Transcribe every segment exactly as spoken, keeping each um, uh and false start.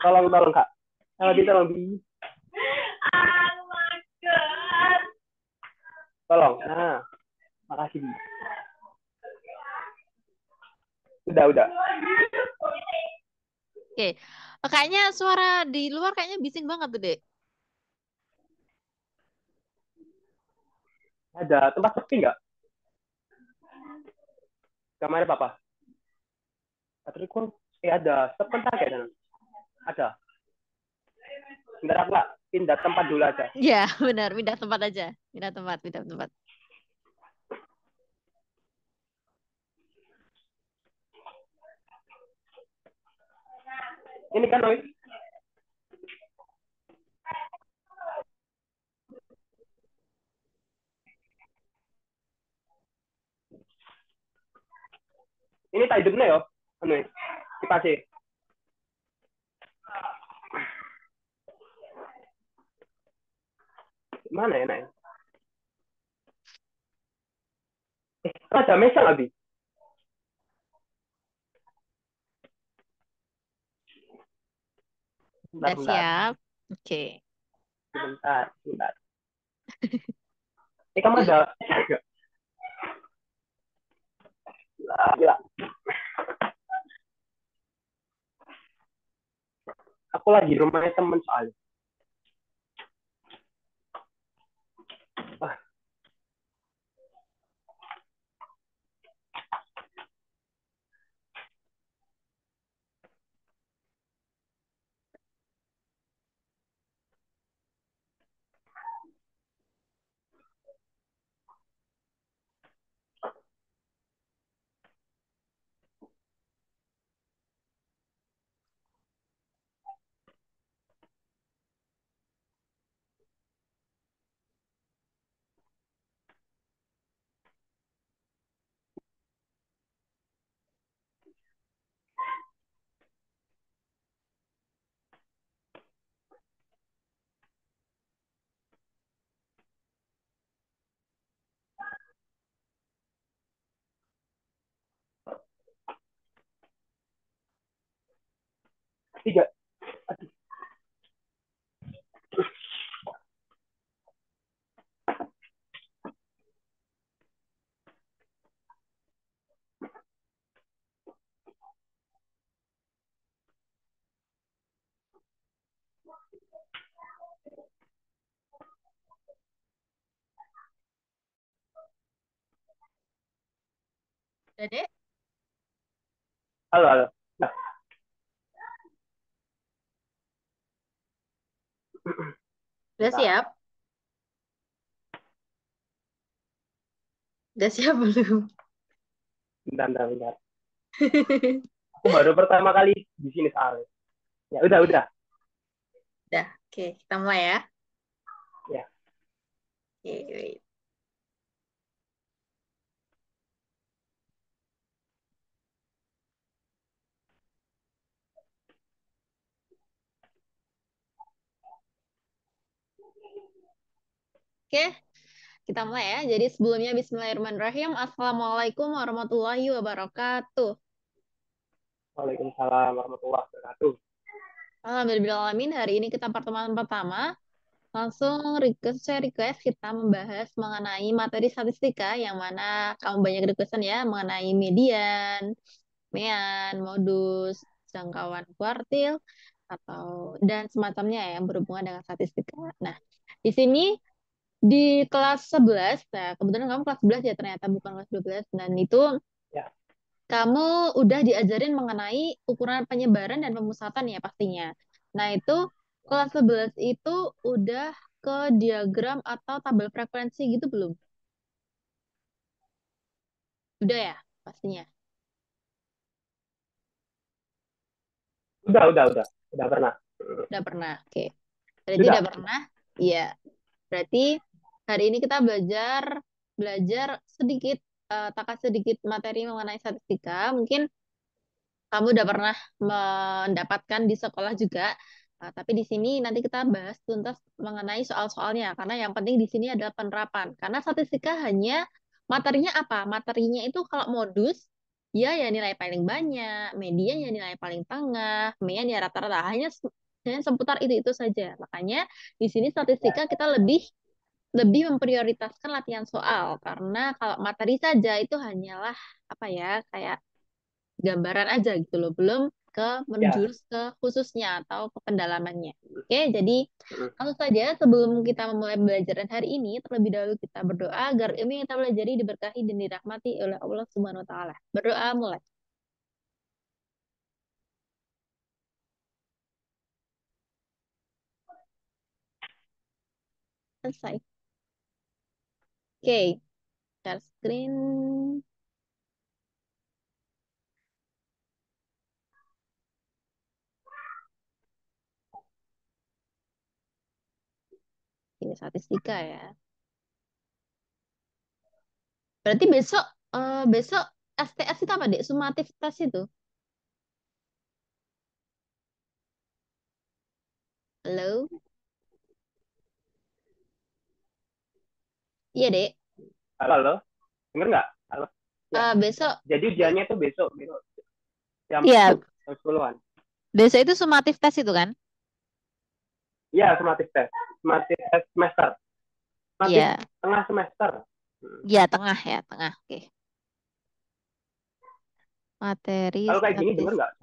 Tolong, tolong Kak. Kalau kita tolong Bi. Tolong. Nah, makasih Bi. Udah, udah. Oke. Kayaknya suara di luar kayaknya bising banget tuh, Dek. Ada tempat sepi nggak? Kamarnya Papa. Patriku, eh ada. Sebentar kayaknya. Ada. Bentar aku Kak. Pindah tempat dulu aja. Ya, benar. Pindah tempat aja. Pindah tempat, pindah tempat. Ini kan noise. Ini tak hidupnya ya. Anu, dipasih. Mana ya, Nak? Eh, ada mesa nggak, Bi? Bentar, Udah bentar. siap? Oke. Sebentar, sebentar. Eh, kamu ada nggak? Gila, gila. Aku lagi rumahnya temen soalnya. Ah, tiga. Aduh. Udah, Dek? Halo, halo. Nah, Udah bentar. siap? Udah siap belum? Bentar, bentar, bentar. Aku baru pertama kali di sini soalnya. Ya, udah, udah. Udah. Oke, kita mulai ya. Ya. Oke, wait. Oke, kita mulai ya. Jadi sebelumnya Bismillahirrahmanirrahim. Assalamualaikum warahmatullahi wabarakatuh. Waalaikumsalam warahmatullahi wabarakatuh. Alhamdulillahirrahmanirrahim. Hari ini kita pertemuan pertama. Langsung request, saya request kita membahas mengenai materi statistika yang mana kamu banyak requestan ya mengenai median, mean, modus, jangkauan kuartil atau dan semacamnya ya, yang berhubungan dengan statistika. Nah, di sini di kelas sebelas, nah kebetulan kamu kelas sebelas ya ternyata bukan kelas dua belas dan itu Ya. kamu udah diajarin mengenai ukuran penyebaran dan pemusatan ya pastinya. Nah, itu kelas sebelas itu udah ke diagram atau tabel frekuensi gitu belum? Udah ya, pastinya. Udah, udah, udah. Udah pernah. Udah pernah. Oke. Berarti Sudah. udah pernah? Iya. Berarti hari ini kita belajar belajar sedikit eh, takat sedikit materi mengenai statistika. Mungkin kamu udah pernah mendapatkan di sekolah juga. Nah, tapi di sini nanti kita bahas tuntas mengenai soal-soalnya, karena yang penting di sini adalah penerapan. Karena statistika hanya materinya apa? Materinya itu kalau modus, ya ya nilai paling banyak, median ya nilai paling tengah, mean ya rata-rata. Hanya hanya seputar itu-itu saja. Makanya di sini statistika kita lebih lebih memprioritaskan latihan soal karena kalau materi saja itu hanyalah apa ya kayak gambaran aja gitu loh, belum ke Ya. menjurus ke khususnya atau ke pendalamannya. Oke, jadi Mm. langsung saja sebelum kita memulai pembelajaran hari ini, terlebih dahulu kita berdoa agar ilmu yang kita pelajari diberkahi dan dirahmati oleh Allah Subhanahu wa taala. Berdoa mulai. Selesai. Oke, share screen. Oke, statistika ya. Berarti besok eh, besok S T S itu apa, Dek? Sumatif tes itu. Halo? Iya, Dek. Halo, halo. Dengar nggak? Halo. Ya. Eh, besok Jadi be- ujiannya tuh besok, besok jam Iya, jam sepuluhan. besok itu sumatif tes itu kan? Iya, sematif tes. Sematif tes semester. Sematif Iya, tengah semester. Hmm. iya tengah ya, tengah. Oke. Materi Kalau kayak gini statis. denger nggak?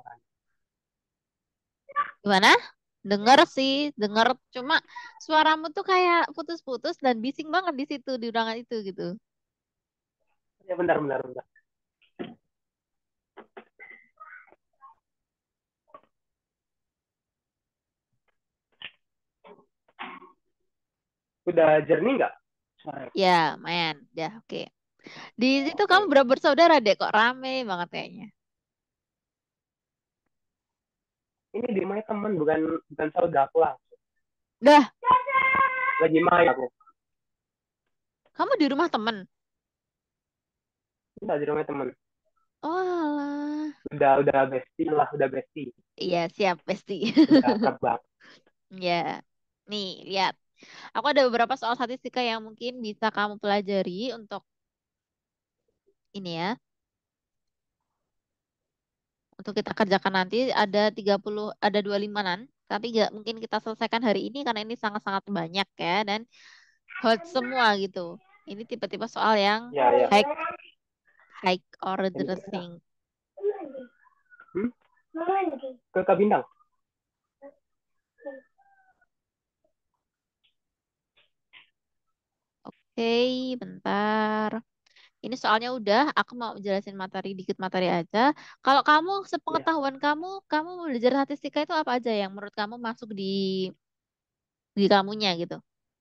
Gimana? Dengar sih, dengar. Cuma suaramu tuh kayak putus-putus dan bising banget di situ di undangan itu gitu. Ya, bentar, bentar, bentar. Udah jernih nggak suaranya? Ya, main. Ya, oke. Di situ kamu Oke. berapa bersaudara, Dek? Kok rame banget kayaknya. Ini di rumahnya temen, bukan bukan saudara aku lah. Dah, Lagi main aku. kamu di rumah temen? Enggak, di rumahnya temen. Oh, alah. Udah udah bestie lah, udah bestie. Iya, siap, pasti. Udah akrab banget. Ya. Nih, lihat. Aku ada beberapa soal statistika yang mungkin bisa kamu pelajari untuk ini ya. Untuk kita kerjakan nanti ada tiga puluh, ada dua puluh lima-an. Tapi nggak mungkin kita selesaikan hari ini karena ini sangat-sangat banyak ya. Dan hot semua gitu. Ini tipe-tipe soal yang Ya, ya. high, high order thing. Hmm? Ke Kak Bintang. Oke, bentar. Ini soalnya udah, aku mau jelasin materi, dikit materi aja. Kalau kamu, Ya. sepengetahuan kamu, kamu belajar statistika itu apa aja yang menurut kamu masuk di di kamunya gitu?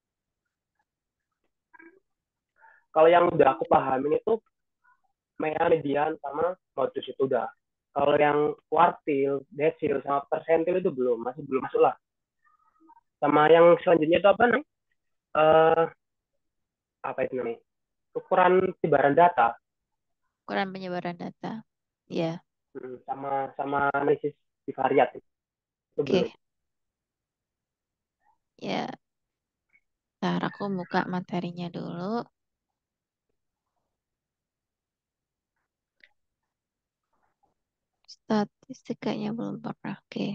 Kalau yang udah aku pahamin itu mean, median, sama modus itu udah. Kalau yang kuartil, desil, sama persentil itu belum, masih belum masuk lah. Sama yang selanjutnya itu apa nih? Uh, apa itu namanya? Ukuran penyebaran data. Ukuran penyebaran data. Ya, Hmm, sama sama analisis bivariat itu belum. oke. Ya, ntar aku buka materinya dulu. Statistikanya belum pernah. Oke,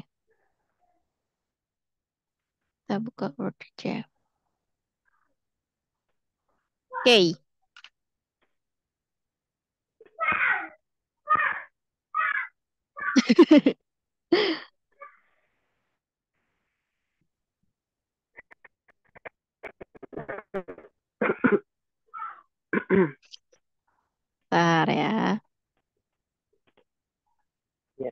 kita buka Word aja. Oke. Ntar ya. Ya.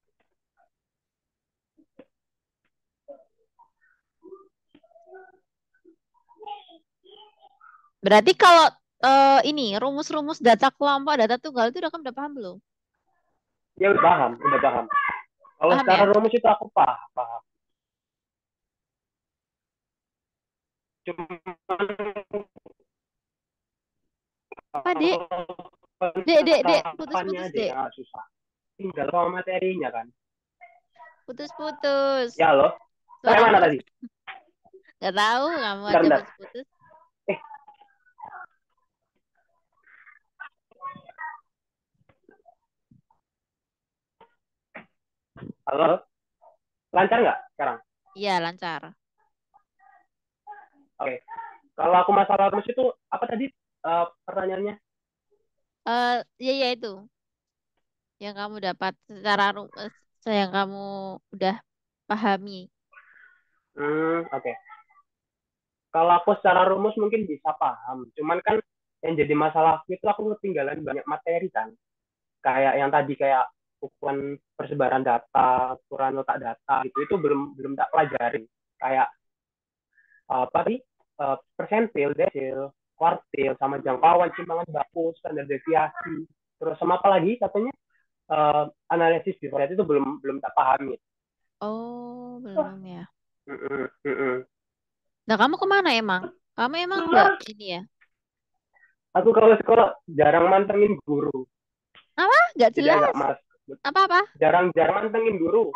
Berarti kalau eh, ini rumus-rumus data kelompok, data tunggal itu udah kamu udah paham belum? Ya udah paham, udah paham. Kalau Paham secara ya? rumus itu aku paham, paham. Cuma Apa, Dek? Dek, dek, dek, penerapannya putus-putus, aja dek. yang agak susah. Tinggal sama materinya kan. Putus-putus. Ya loh. Sampai Suaramu mana tadi? nggak tahu, kamu Bentar, aja bentar. putus-putus. Eh, halo? Lancar nggak sekarang? Iya, lancar. Oke. Kalau aku masalah rumus itu apa tadi eh, pertanyaannya? Eh, ya ya itu yang kamu dapat secara ru- eh, yang kamu udah pahami. Hmm, oke. Kalau aku secara rumus mungkin bisa paham. Cuman kan yang jadi masalah aku itu aku ketinggalan banyak materi kan. Kayak yang tadi kayak ukuran persebaran data, ukuran letak data itu itu belum belum tak pelajari. Kayak apa sih uh, persentil, desil, kuartil, sama jangkauan, simpangan baku, standar deviasi, terus sama apa lagi katanya uh, analisis differential itu belum belum tak pahami. Oh, belum ya. Mm -mm, mm -mm. Nah, kamu kemana emang? Kamu emang nggak ini ya? Aku kalau sekolah jarang mantengin guru, Apa? Nggak jadi agak jelas. malas. Apa-apa? Jarang jarang mantengin guru.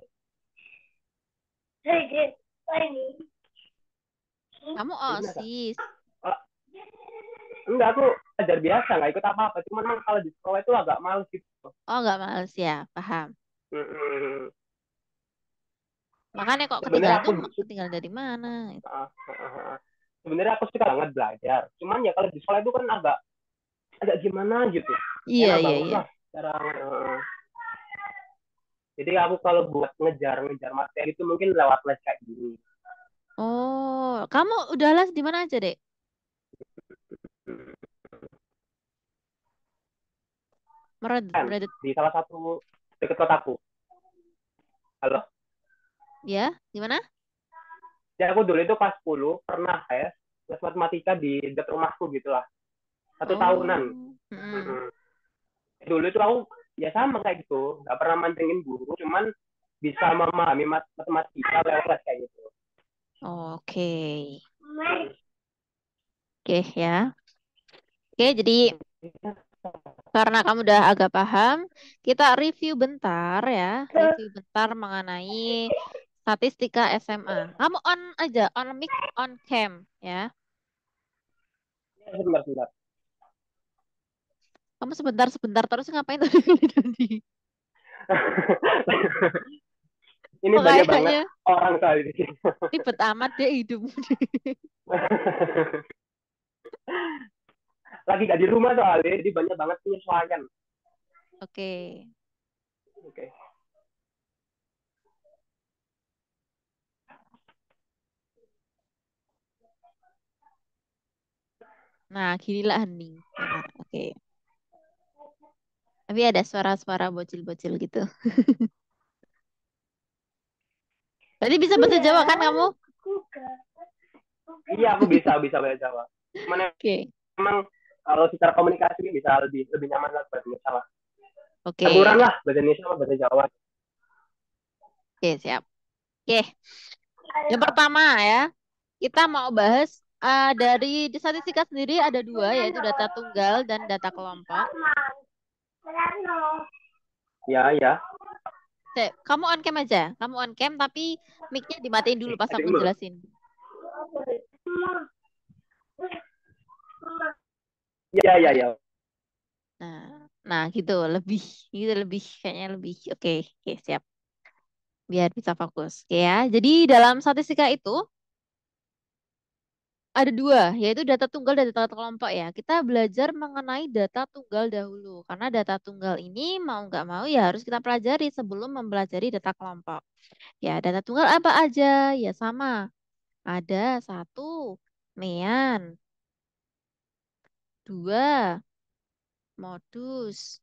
Kamu Gimana kak? OSIS. Oh, enggak, aku belajar biasa, nggak ikut apa-apa. Cuman memang kalau di sekolah itu agak males gitu. Oh, nggak males ya. Paham. Mm -mm. Makanya kok Sebenarnya ketinggalan aku tuh ketinggalan dari mana? uh, uh, uh, sebenarnya aku suka banget belajar. Cuman ya kalau di sekolah itu kan agak agak gimana gitu. Iya, Enak iya, banget iya. lah cara uh, jadi aku kalau buat ngejar-ngejar materi itu mungkin lewat les kayak gini. Oh, kamu udah les di mana aja, Dek? Mered, Kan meredet. di salah satu dekat kotaku. Halo. Ya, gimana? Jadi aku dulu itu kelas sepuluh pernah tes les matematika di dekat rumahku gitu lah. Satu tahunan. Oh, mm-mm. Mm-mm. Dulu itu aku ya sama kayak gitu, nggak pernah mantengin guru, cuman bisa memahami matematika lewat les kayak gitu. Oke. Oke ya. Oke, jadi karena kamu udah agak paham, kita review bentar ya. Review bentar mengenai statistika S M A. Kamu on aja, on mic, on cam ya. Ya, sebentar sebentar. Kamu sebentar-sebentar terus ngapain tadi? Tadi? Ini Kok banyak banget kayaknya orang kali di sini. ribet amat deh hidupmu deh. Lagi gak di rumah soalnya, jadi banyak banget penyesuaian. Oke. Oke. Nah, ginilah hening. Nah, oke. Tapi ada suara-suara bocil-bocil gitu. Berarti bisa bahasa Jawa kan kamu? Iya, aku bisa bisa bahasa Jawa. Cuman Oke. emang kalau secara komunikasi bisa lebih lebih nyaman lah bahasa Indonesia lah. Campuran Oke. lah bahasa Indonesia sama bahasa Jawa. Oke, siap. Oke. Yang pertama ya, kita mau bahas uh, dari di statistika sendiri ada dua, yaitu data tunggal dan data kelompok. Ya, ya. Cek, kamu on cam aja. Kamu on cam, tapi mic-nya dimatiin dulu pas aku Adikmu. jelasin. Iya, iya, iya. Nah, nah gitu, lebih, gitu lebih, kayaknya lebih. Oke, oke, siap. Biar bisa fokus. Oke ya, jadi dalam statistika itu ada dua, yaitu data tunggal dan data kelompok ya. Kita belajar mengenai data tunggal dahulu, karena data tunggal ini mau nggak mau ya harus kita pelajari sebelum mempelajari data kelompok. Ya, data tunggal apa aja? Ya sama. Ada satu, mean. Dua, modus.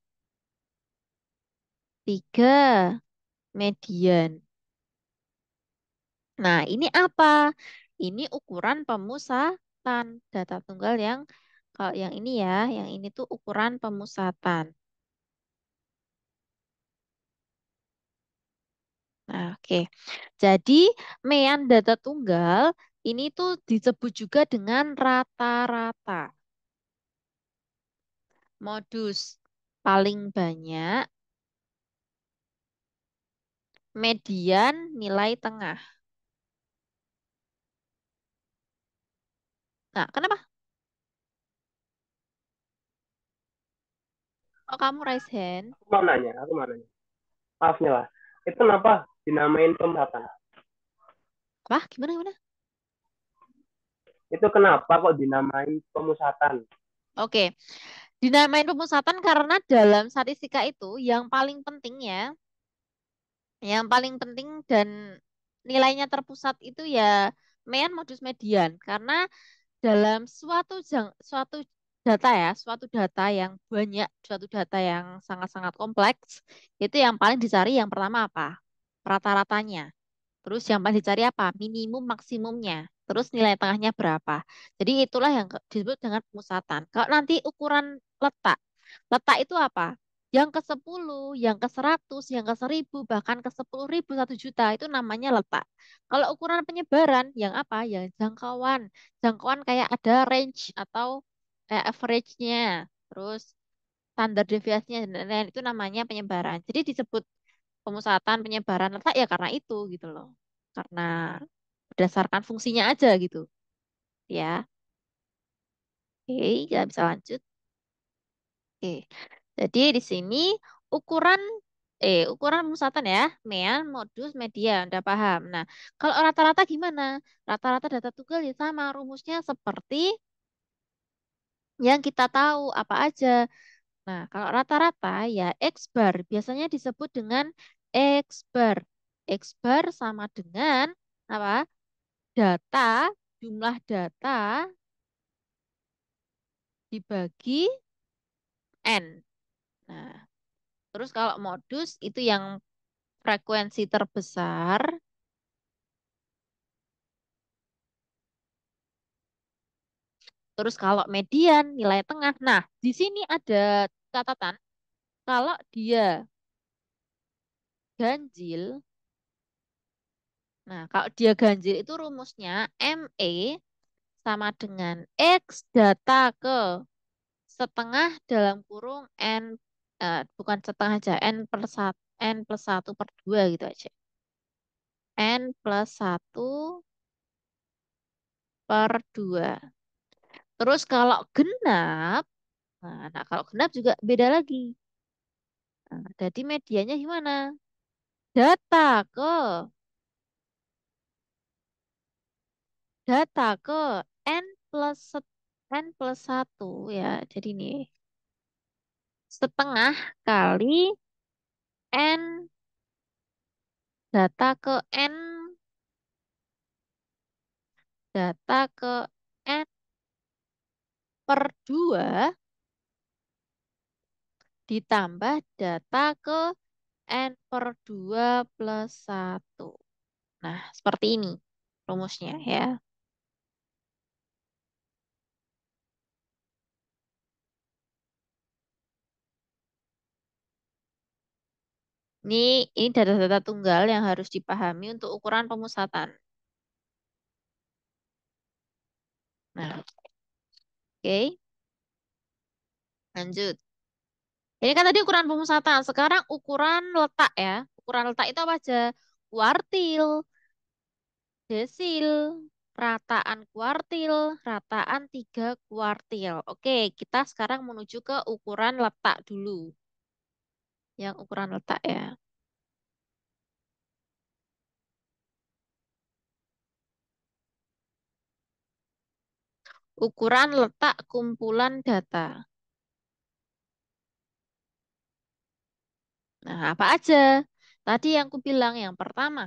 Tiga, median. Nah, ini apa? Ini ukuran pemusatan. Data tunggal yang, kalau yang ini ya, yang ini tuh ukuran pemusatan. Nah, oke. Jadi, mean data tunggal ini tuh disebut juga dengan rata-rata. Modus paling banyak, median nilai tengah. Nah, kenapa? Kok kamu raise hand? Aku mau nanya, aku mau nanya. Maafnya lah. Itu kenapa dinamain pemusatan? Wah, gimana gimana? Itu kenapa kok dinamain pemusatan? Oke, dinamain pemusatan karena dalam statistika itu yang paling penting ya, yang paling penting dan nilainya terpusat itu ya mean modus median. Karena dalam suatu jang, suatu data ya, suatu data yang banyak, suatu data yang sangat-sangat kompleks, itu yang paling dicari yang pertama apa? Rata-ratanya. Terus yang paling dicari apa? Minimum maksimumnya. Terus nilai tengahnya berapa? Jadi itulah yang ke- disebut dengan pemusatan. Kalau nanti ukuran letak, letak itu apa? Yang ke sepuluh, yang ke seratus, yang ke seribu, bahkan ke sepuluh ribu, satu juta, itu namanya letak. Kalau ukuran penyebaran, yang apa? Yang jangkauan. Jangkauan kayak ada range atau eh, average-nya. Terus standar deviasinya, dan lain-lain, itu namanya penyebaran. Jadi disebut pemusatan penyebaran letak ya karena itu gitu loh. Karena berdasarkan fungsinya aja gitu ya. Oke, kita bisa lanjut. Oke. Jadi di sini ukuran eh ukuran pemusatan ya, mean, modus, median, udah paham. Nah, kalau rata-rata gimana? Rata-rata data tunggal ya sama rumusnya seperti yang kita tahu apa aja. Nah, kalau rata-rata ya X bar biasanya disebut dengan X bar. X bar sama dengan apa? Data, jumlah data dibagi N. Nah, terus kalau modus itu yang frekuensi terbesar. Terus kalau median, nilai tengah. Nah, di sini ada catatan. Kalau dia ganjil, nah kalau dia ganjil itu rumusnya ME sama dengan X data ke setengah dalam kurung N, eh, bukan setengah aja, N per satu, N plus satu per dua gitu aja. N plus satu per dua. Terus kalau genap, nah, nah kalau genap juga beda lagi. Nah, jadi medianya gimana? Data ke, data ke N plus set- N plus satu ya. Jadi nih, setengah kali N, data ke N, data ke N per dua ditambah data ke N per dua plus satu. Nah, seperti ini rumusnya ya. Ini, ini data-data tunggal yang harus dipahami untuk ukuran pemusatan. Nah, oke, lanjut. Ini kan tadi ukuran pemusatan, sekarang ukuran letak ya. Ukuran letak itu apa aja? Kuartil, desil, rataan kuartil, rataan tiga kuartil. Oke, kita sekarang menuju ke ukuran letak dulu. Yang ukuran letak ya. Ukuran letak kumpulan data. Nah, apa aja? Tadi yang aku bilang yang pertama.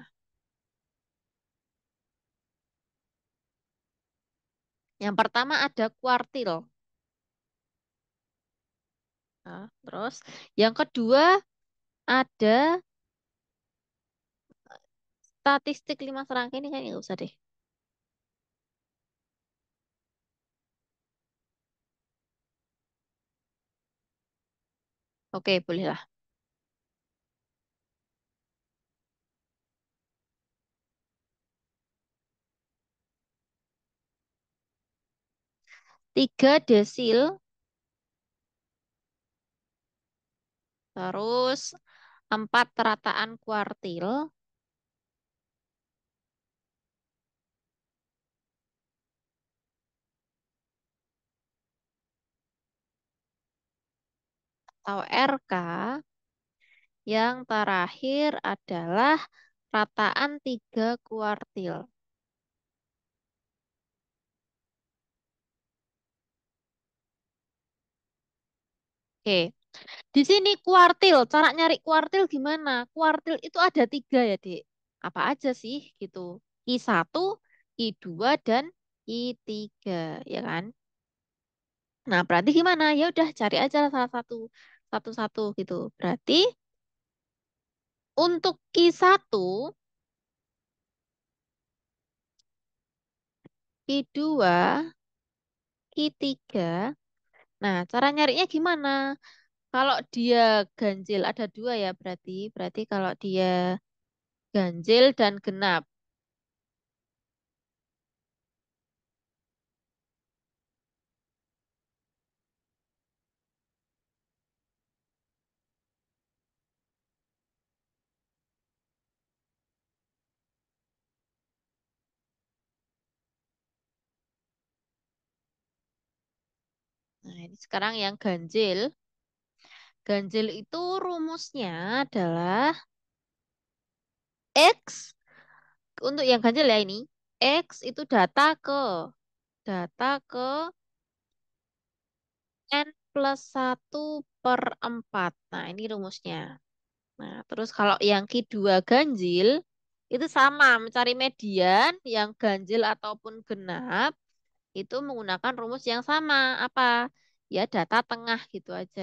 Yang pertama ada kuartil. Nah, terus yang kedua ada statistik lima serangka ini kayaknya nggak usah deh. Oke, bolehlah. Tiga desil, terus empat rataan kuartil, atau R K. Yang terakhir adalah rataan tiga kuartil. Oke. Di sini kuartil. Cara nyari kuartil gimana? Kuartil itu ada tiga ya, Dek. Apa aja sih gitu? Q satu, Q dua, dan Q tiga, ya kan? Nah, berarti gimana? Ya udah cari aja salah satu satu-satu gitu. Berarti untuk Q satu, Q dua, Q tiga. Nah, cara nyarinya gimana? Kalau dia ganjil ada dua ya berarti. Berarti kalau dia ganjil dan genap. Nah, ini sekarang yang ganjil. Ganjil itu rumusnya adalah X. Untuk yang ganjil ya ini. X itu data ke. Data ke N plus satu per empat. Nah, ini rumusnya. Nah, terus kalau yang kedua ganjil, itu sama. Mencari median yang ganjil ataupun genap, itu menggunakan rumus yang sama. Apa? Ya, data tengah gitu aja.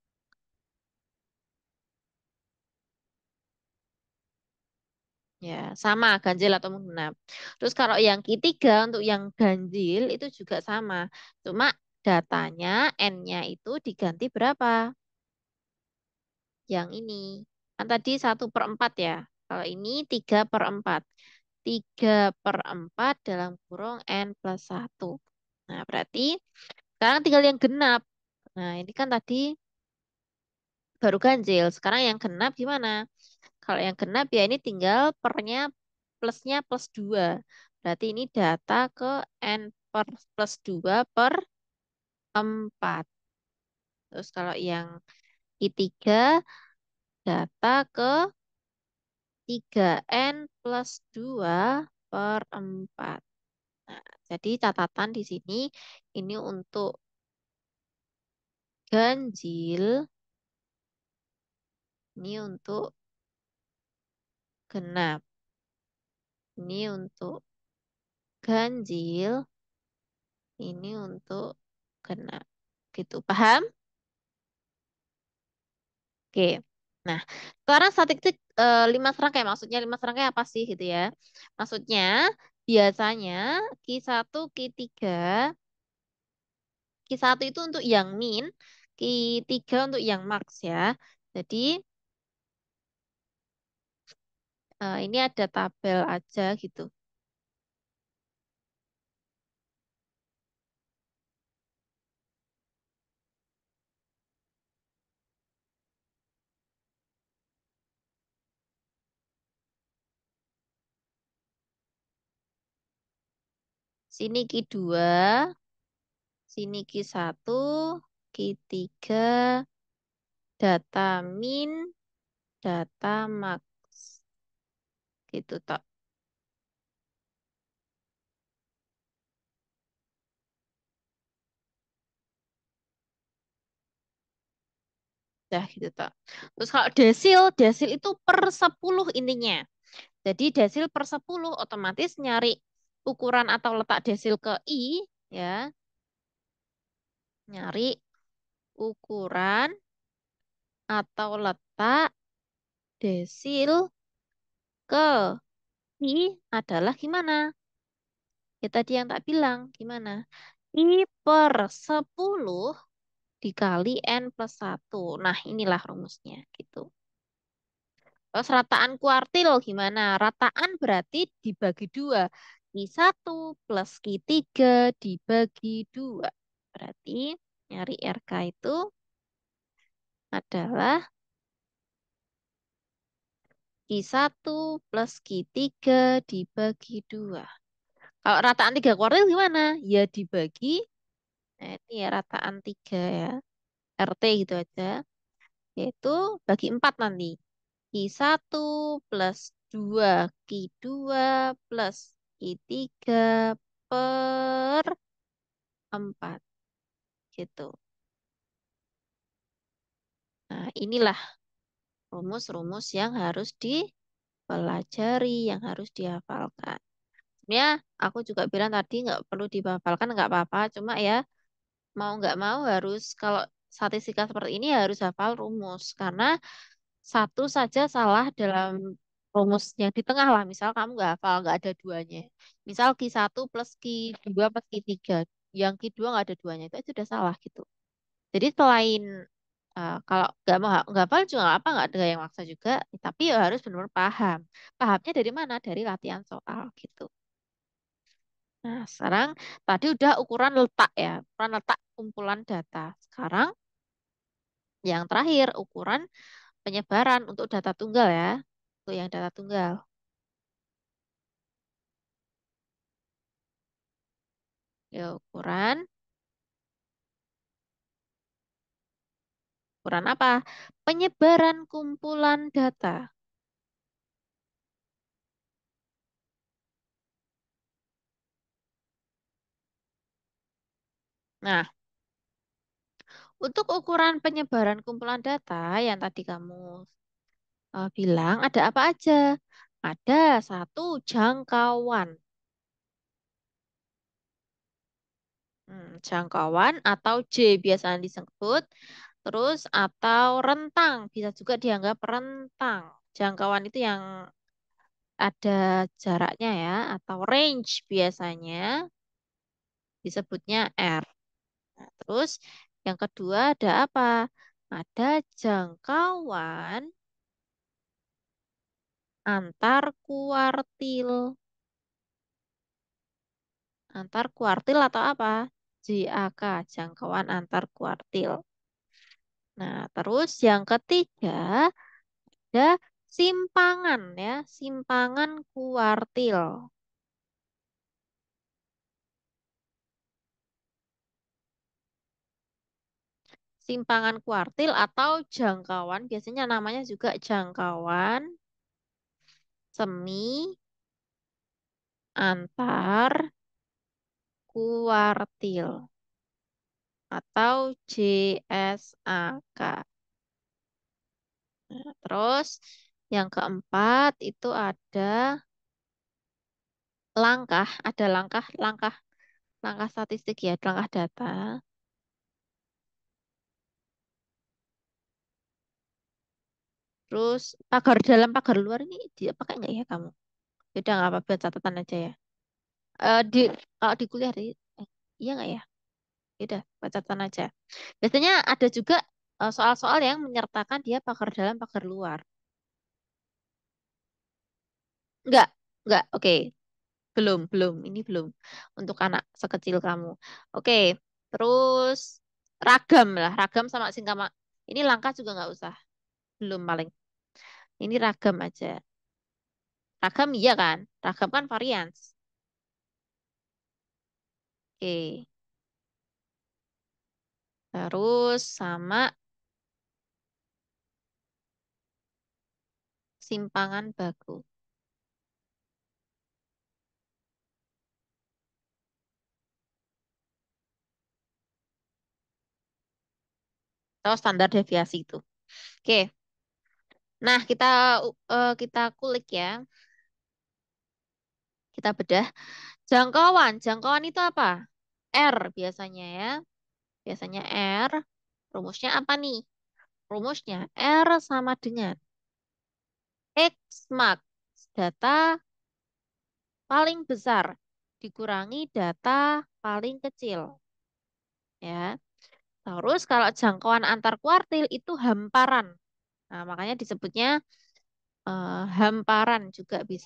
Ya, sama ganjil atau genap. Terus kalau yang ketiga untuk yang ganjil itu juga sama. Cuma datanya N-nya itu diganti berapa? Yang ini. Kan tadi satu per empat ya. Kalau ini tiga per empat. Tiga per empat dalam kurung N plus satu. Nah, berarti sekarang tinggal yang genap. Nah, ini kan tadi baru ganjil. Sekarang yang genap gimana? Kalau yang genap ya ini tinggal pernya plusnya plus dua. Berarti ini data ke N per plus dua per empat. Terus kalau yang ketiga data ke tiga N plus dua per empat. Nah, jadi catatan di sini ini untuk ganjil, ini untuk genap, ini untuk ganjil, ini untuk genap. Gitu, paham? Oke. Nah, sekarang statistik eh, lima serangkai. Maksudnya lima serangkai apa sih gitu ya? Maksudnya biasanya Q satu, Q tiga, Q satu itu untuk yang min, Q tiga untuk yang max ya. Jadi eh, ini ada tabel aja gitu. Sini Q dua, sini Q satu, Q tiga, data min, data max. Gitu tak. Dah gitu tak. Terus kalau desil, desil itu per sepuluh intinya. Jadi desil per sepuluh otomatis nyari ukuran atau letak desil ke I ya, nyari ukuran atau letak desil ke I adalah gimana? Ya tadi yang tak bilang gimana? I per sepuluh dikali N plus satu. Nah, inilah rumusnya gitu. Terus rataan kuartil gimana? Rataan berarti dibagi dua. Q satu plus Q tiga dibagi dua. Berarti nyari R K itu adalah Q satu plus Q tiga dibagi dua. Kalau rataan tiga kuartil gimana? Ya dibagi, nah ini ya rataan tiga ya. R T gitu aja. Yaitu bagi empat nanti. Q satu plus dua Q dua plus Q tiga per empat gitu. Nah, inilah rumus-rumus yang harus dipelajari, yang harus dihafalkan. Sebenarnya aku juga bilang tadi nggak perlu dihafalkan, nggak apa-apa. Cuma ya mau nggak mau harus kalau statistika seperti ini harus hafal rumus. Karena satu saja salah dalam rumus yang di tengah lah. Misal kamu nggak hafal, nggak ada duanya. Misal Q satu plus Q dua plus Q tiga. Yang Q dua nggak ada duanya, itu aja udah salah gitu. Jadi selain eh, kalau nggak mau nggak hafal juga nggak apa, nggak ada yang maksa juga. Tapi ya harus benar-benar paham. Pahamnya dari mana? Dari latihan soal gitu. Nah, sekarang tadi udah ukuran letak ya, ukuran letak kumpulan data. Sekarang yang terakhir ukuran penyebaran untuk data tunggal ya, untuk yang data tunggal. Ya, ukuran, ukuran apa? Penyebaran kumpulan data. Nah, untuk ukuran penyebaran kumpulan data yang tadi kamu eh, bilang ada apa aja? Ada satu jangkauan. Hmm, jangkauan atau J biasanya disebut. Terus atau rentang, bisa juga dianggap rentang. Jangkauan itu yang ada jaraknya ya, atau range biasanya disebutnya R. Nah, terus yang kedua ada apa? Ada jangkauan antar kuartil. Antar kuartil atau apa? J A K, jangkauan antar kuartil. Nah, terus yang ketiga ada simpangan ya, simpangan kuartil. Simpangan kuartil atau jangkauan, biasanya namanya juga jangkauan semi antar kuartil atau J S A K. Nah, terus yang keempat itu ada langkah, ada langkah, langkah, langkah statistik ya, langkah data. Terus pagar dalam, pagar luar ini dia pakai nggak ya kamu? Udah nggak apa-apa, buat catatan aja ya. Eh, di kalau di kuliah di, eh, iya nggak ya? Udah, buat catatan aja. Biasanya ada juga eh, soal-soal yang menyertakan dia pagar dalam, pagar luar. Enggak, enggak. Oke, belum, belum. Ini belum untuk anak sekecil kamu. Oke, terus ragam lah, ragam sama singkama. Ini langkah juga nggak usah, belum paling. Ini ragam aja. Ragam iya kan? Ragam kan varians. Oke, terus sama simpangan baku. Atau standar deviasi itu. Oke, nah kita uh, kita kulik ya. Kita bedah. Jangkauan, jangkauan itu apa? R biasanya ya. Biasanya R. Rumusnya apa nih? Rumusnya R sama dengan X max data paling besar dikurangi data paling kecil. Ya. Terus kalau jangkauan antar kuartil itu hamparan. Nah, makanya disebutnya eh, hamparan juga bisa.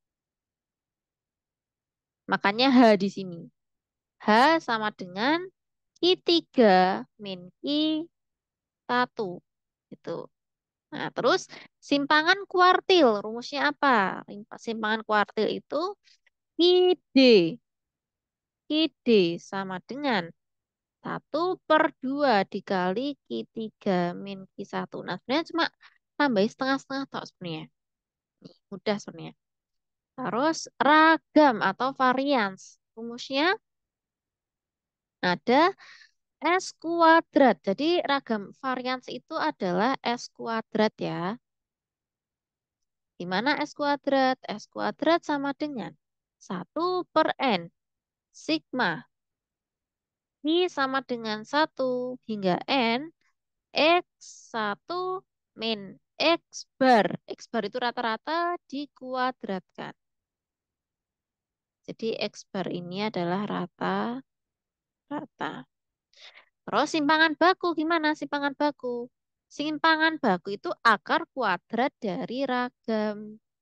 Makanya H di sini. H sama dengan Q tiga min Q satu. Itu. Nah, terus simpangan kuartil, rumusnya apa? Simpangan kuartil itu Q D. Q D sama dengan satu per dua dikali Q tiga min Q satu. Nah, sebenarnya cuma tambahin setengah-setengah tok sebenarnya. Nih, mudah sebenarnya. Terus ragam atau varians. Rumusnya ada S kuadrat. Jadi ragam varians itu adalah S kuadrat ya. Di mana S kuadrat? S kuadrat sama dengan satu per N. Sigma I sama dengan satu hingga N. X satu min X bar. X bar itu rata-rata dikuadratkan. Jadi X bar ini adalah rata-rata. Terus simpangan baku gimana simpangan baku? Simpangan baku itu akar kuadrat dari ragam.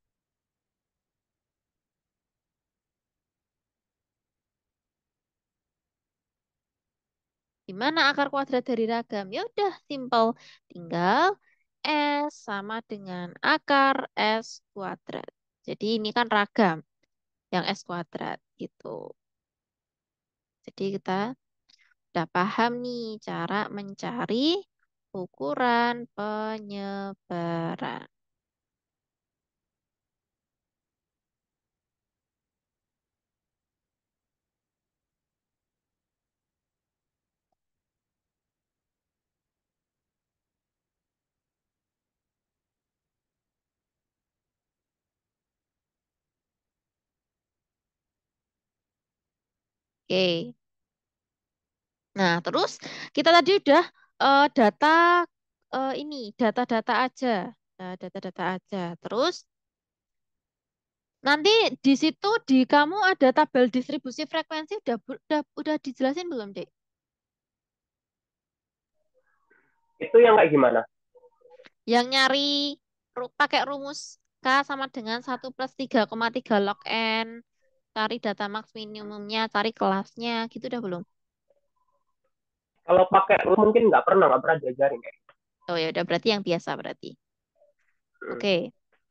Gimana akar kuadrat dari ragam? Ya udah simple. Tinggal S sama dengan akar S kuadrat. Jadi ini kan ragam yang S kuadrat gitu. Jadi kita udah paham nih cara mencari ukuran penyebaran. Oke. Nah, terus kita tadi udah eh, data eh, ini, data-data aja. Nah, data-data aja. Terus nanti di situ di kamu ada tabel distribusi frekuensi udah bu- udah, udah dijelasin belum, Dek? Itu yang kayak gimana? Yang nyari ru- pakai rumus K sama dengan satu plus tiga koma tiga log N, cari data max minimumnya, cari kelasnya, gitu udah belum? Kalau pakai lu mungkin nggak pernah nggak pernah diajarin kayak. Oh ya udah berarti yang biasa berarti. Hmm. Oke,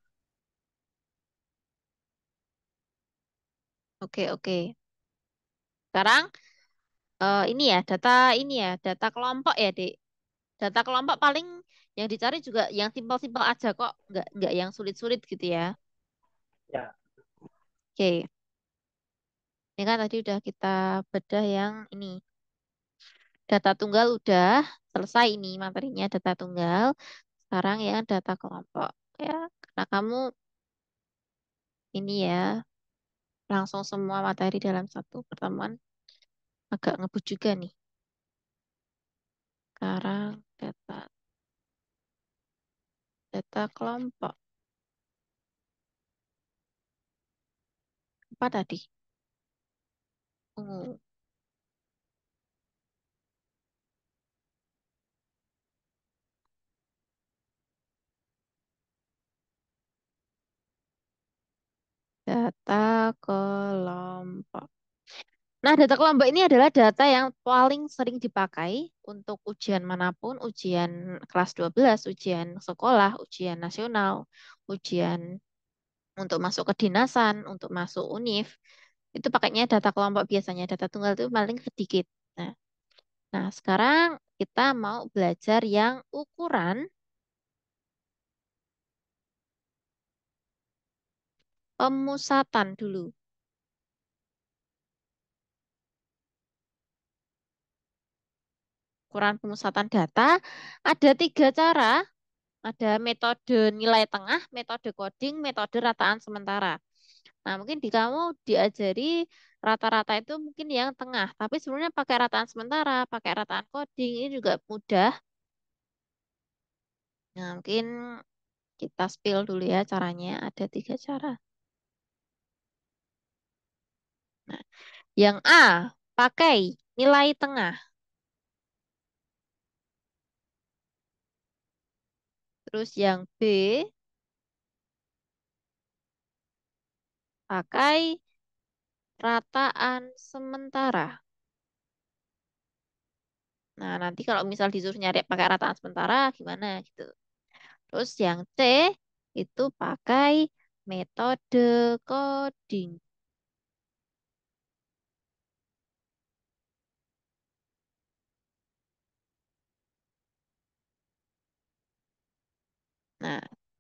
oke, oke. Sekarang eh, ini ya data ini ya data kelompok ya, Dek. Data kelompok paling yang dicari juga yang simpel-simpel aja kok, nggak nggak yang sulit-sulit gitu ya. Ya, Oke, ini kan tadi udah kita bedah yang ini. Data tunggal udah selesai ini materinya data tunggal. Sekarang ya data kelompok. Ya, karena kamu ini ya langsung semua materi dalam satu pertemuan agak ngebut juga nih. Sekarang data data kelompok. Apa tadi? Oh, data kelompok. Nah, data kelompok ini adalah data yang paling sering dipakai untuk ujian manapun, ujian kelas dua belas, ujian sekolah, ujian nasional, ujian untuk masuk kedinasan, untuk masuk univ. Itu pakainya data kelompok biasanya, data tunggal itu paling sedikit. Nah, nah sekarang kita mau belajar yang ukuran pemusatan dulu. Ukuran pemusatan data ada tiga cara. Ada metode nilai tengah, metode coding, metode rataan sementara. Nah, mungkin di kamu diajari rata-rata itu mungkin yang tengah, tapi sebenarnya pakai rataan sementara, pakai rataan coding ini juga mudah. Nah, mungkin kita spill dulu ya caranya. Ada tiga cara. Nah, yang A, pakai nilai tengah. Terus yang B, pakai rataan sementara. Nah, nanti kalau misal disuruh nyari pakai rataan sementara, gimana gitu. Terus yang C itu pakai metode coding. Nah,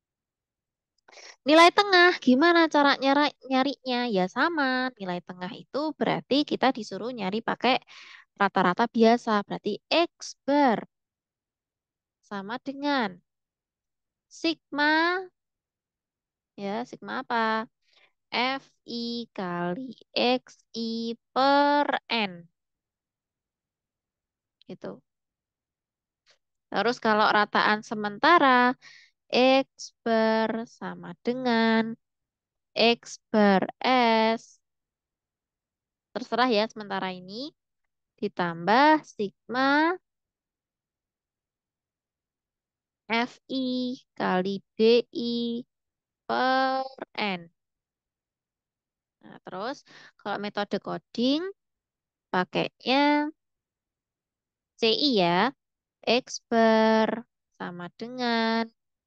nilai tengah gimana cara nyara- nyarinya? Ya sama, nilai tengah itu berarti kita disuruh nyari pakai Rata-rata biasa, berarti X bar sama dengan sigma, ya, sigma apa? F I kali X I per N. Gitu. Terus kalau rataan sementara, X bar sama dengan X bar S. Terserah ya sementara ini. Ditambah sigma F I kali D I per N. Nah, terus kalau metode coding pakainya C I ya. X bar sama dengan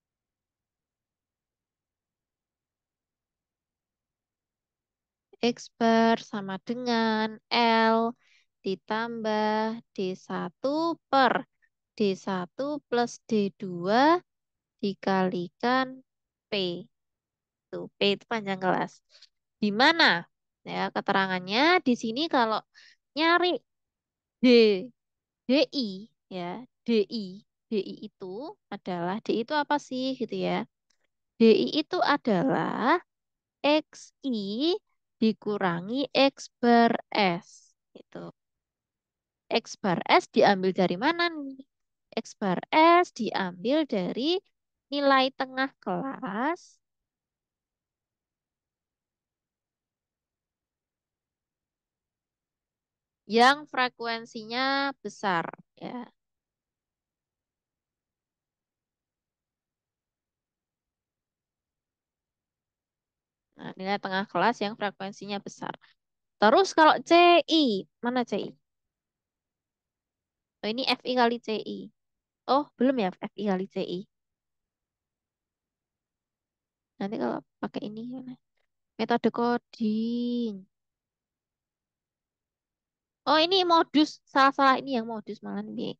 X bar sama dengan L ditambah D satu per D satu plus D dua dikalikan P. Tuh, P itu panjang kelas. Di mana? Ya, keterangannya di sini kalau nyari D, DI, ya, DI. DI itu adalah, DI itu apa sih gitu ya? DI itu adalah X I dikurangi X bar S. Gitu. X bar S diambil dari mana nih? X bar S diambil dari nilai tengah kelas yang frekuensinya besar ya. Nah, nilai tengah kelas yang frekuensinya besar. Terus kalau C I, mana C I? Oh, ini F I kali C I. Oh, belum ya F I kali C I. Nanti kalau pakai ini gimana? Metode coding. Oh, ini modus. Salah-salah ini yang modus malah nih.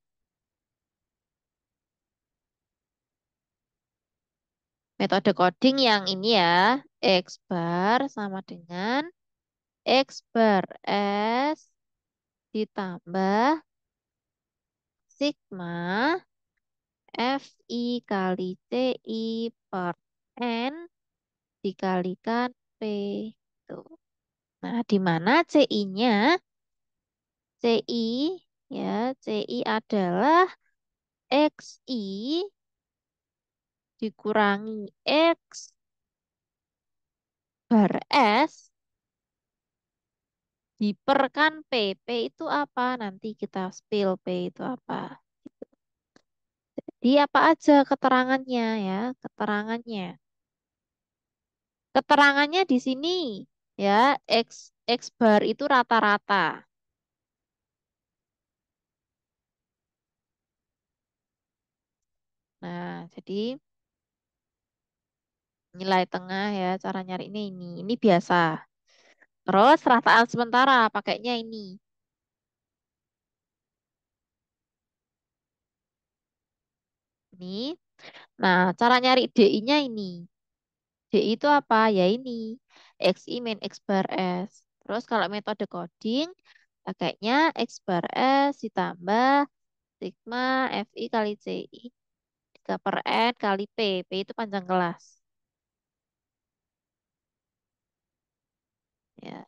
Metode coding yang ini ya. X bar sama dengan X bar S ditambah sigma F I kali C I per N dikalikan P. Tuh. Nah, di mana C I-nya? C I ya, C I adalah X I dikurangi X bar S diperkan P. P itu apa? Nanti kita spill P itu apa. Di apa aja keterangannya ya, keterangannya. Keterangannya di sini ya, X X bar itu rata-rata. Nah, jadi nilai tengah ya, cara nyari ini ini. Ini biasa. Terus rataan sementara pakainya ini. Ini. Nah, cara nyari D I-nya ini. D I itu apa? Ya ini. X I min X bar S. Terus kalau metode coding, pakainya X bar S ditambah sigma F I kali C I tiga per N kali P. P itu panjang kelas. Ya,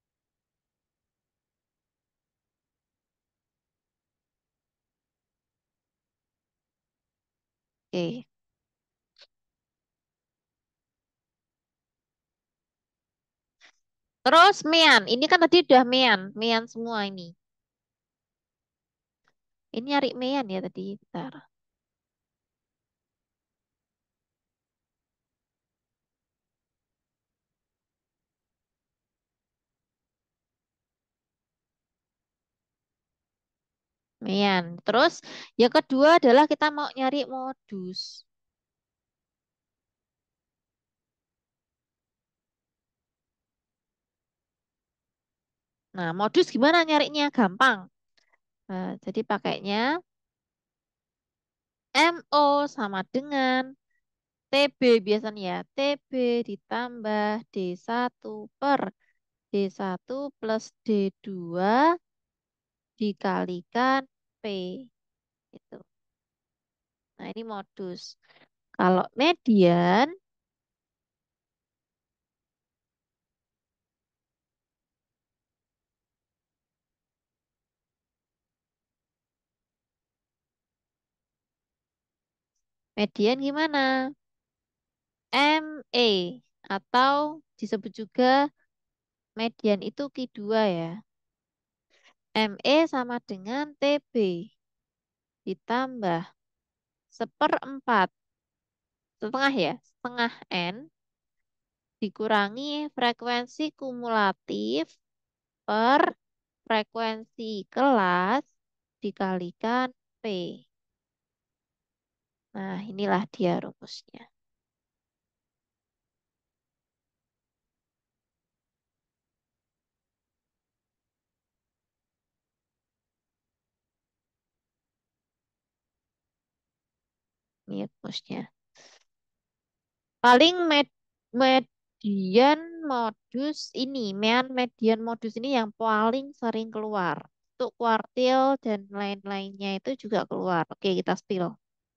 oke. Terus mean. Ini kan tadi udah mean. Mean semua ini. Ini nyari mean ya tadi. Bentar. Mean. Terus yang kedua adalah kita mau nyari modus. Nah, modus gimana nyarinya? Gampang. Nah, jadi pakainya M O sama dengan T B biasanya ya. T B ditambah D satu per D satu plus D dua dikalikan P. Itu. Nah, ini modus. Kalau median, median gimana? M E atau disebut juga median itu Q dua ya. M E sama dengan T B ditambah seperempat setengah ya, setengah N dikurangi frekuensi kumulatif per frekuensi kelas dikalikan P. Nah, inilah dia rumusnya. Ini rumusnya. Paling med median modus ini, mean median modus ini yang paling sering keluar. Untuk kuartil dan lain-lainnya itu juga keluar. Oke, kita spill.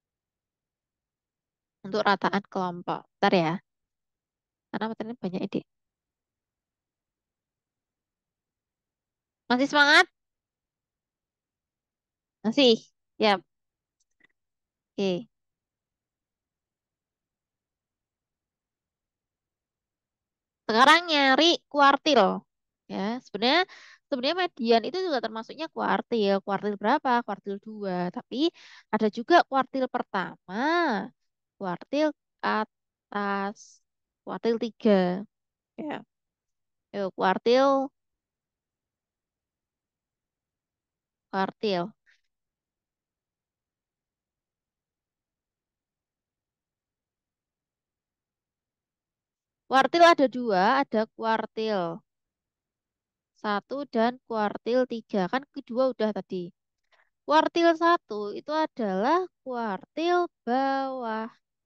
Untuk rataan kelompok. Bentar ya, karena materinya banyak ide. Masih semangat? Masih? Ya, oke. Sekarang nyari kuartil. Ya, sebenarnya sebenarnya median itu juga termasuknya kuartil. Kuartil berapa? Kuartil dua. Tapi ada juga kuartil pertama, kuartil atas, kuartil tiga. Ya, yuk kuartil, kuartil. Kuartil ada dua, ada kuartil satu dan kuartil tiga. Kan kedua udah tadi. Kuartil satu itu adalah kuartil bawah.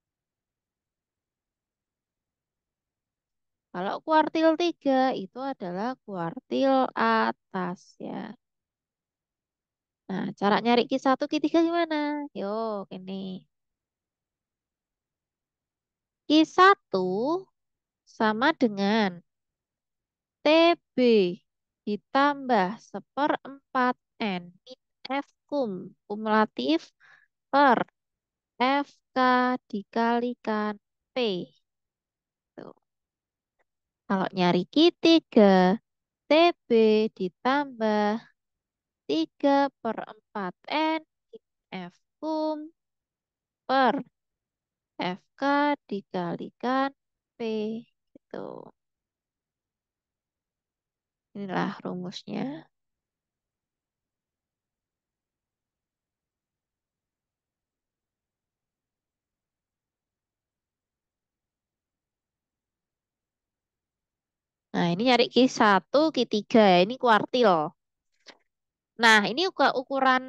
Kalau kuartil tiga itu adalah kuartil atas ya. Nah, cara nyari Q satu, Q tiga gimana? Yuk, ini. Q satu sama dengan T B ditambah seperempat N min F kum kumulatif per F K dikalikan P. Tuh. Kalau nyari Q tiga, T B ditambah tiga per empat N min F kum per F K dikalikan P. Gitu. Inilah rumusnya. Nah, ini nyari Q satu, Q tiga ya. Ini kuartil. Nah, ini uka- ukuran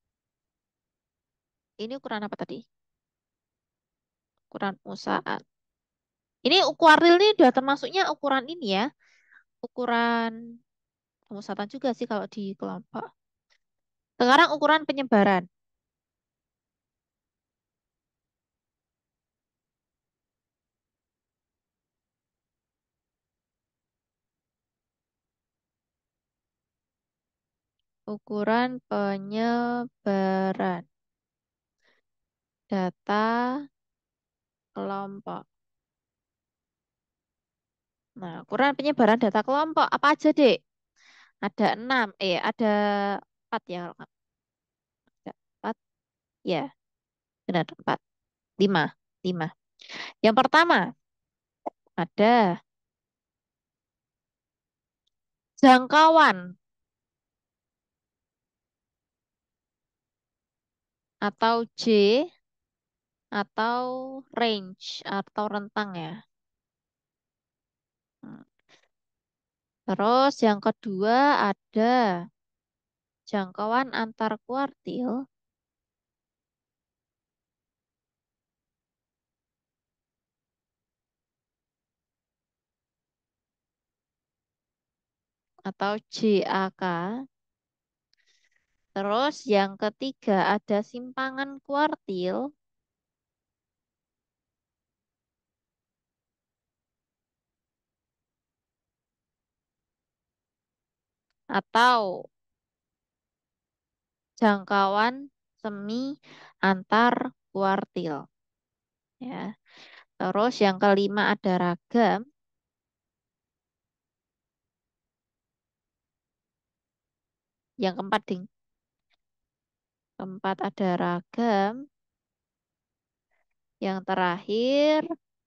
ini ukuran apa tadi? Ukuran perusahaan. Ini kuartil ini udah termasuknya ukuran ini ya. Ukuran pemusatan juga sih kalau di kelompok. Sekarang ukuran penyebaran. Ukuran penyebaran data kelompok. Nah, ukuran penyebaran data kelompok apa aja, Dek? Ada enam, eh ada empat ya, kalau nggak- ada empat, ya, benar empat, lima, lima. Yang pertama ada jangkauan atau J atau range atau rentang ya. Hmm. Terus yang kedua ada jangkauan antar kuartil atau J A K. Terus yang ketiga ada simpangan kuartil atau jangkauan semi antar kuartil. Ya. Terus yang kelima ada ragam. Yang keempat, ding. Keempat ada ragam. Yang terakhir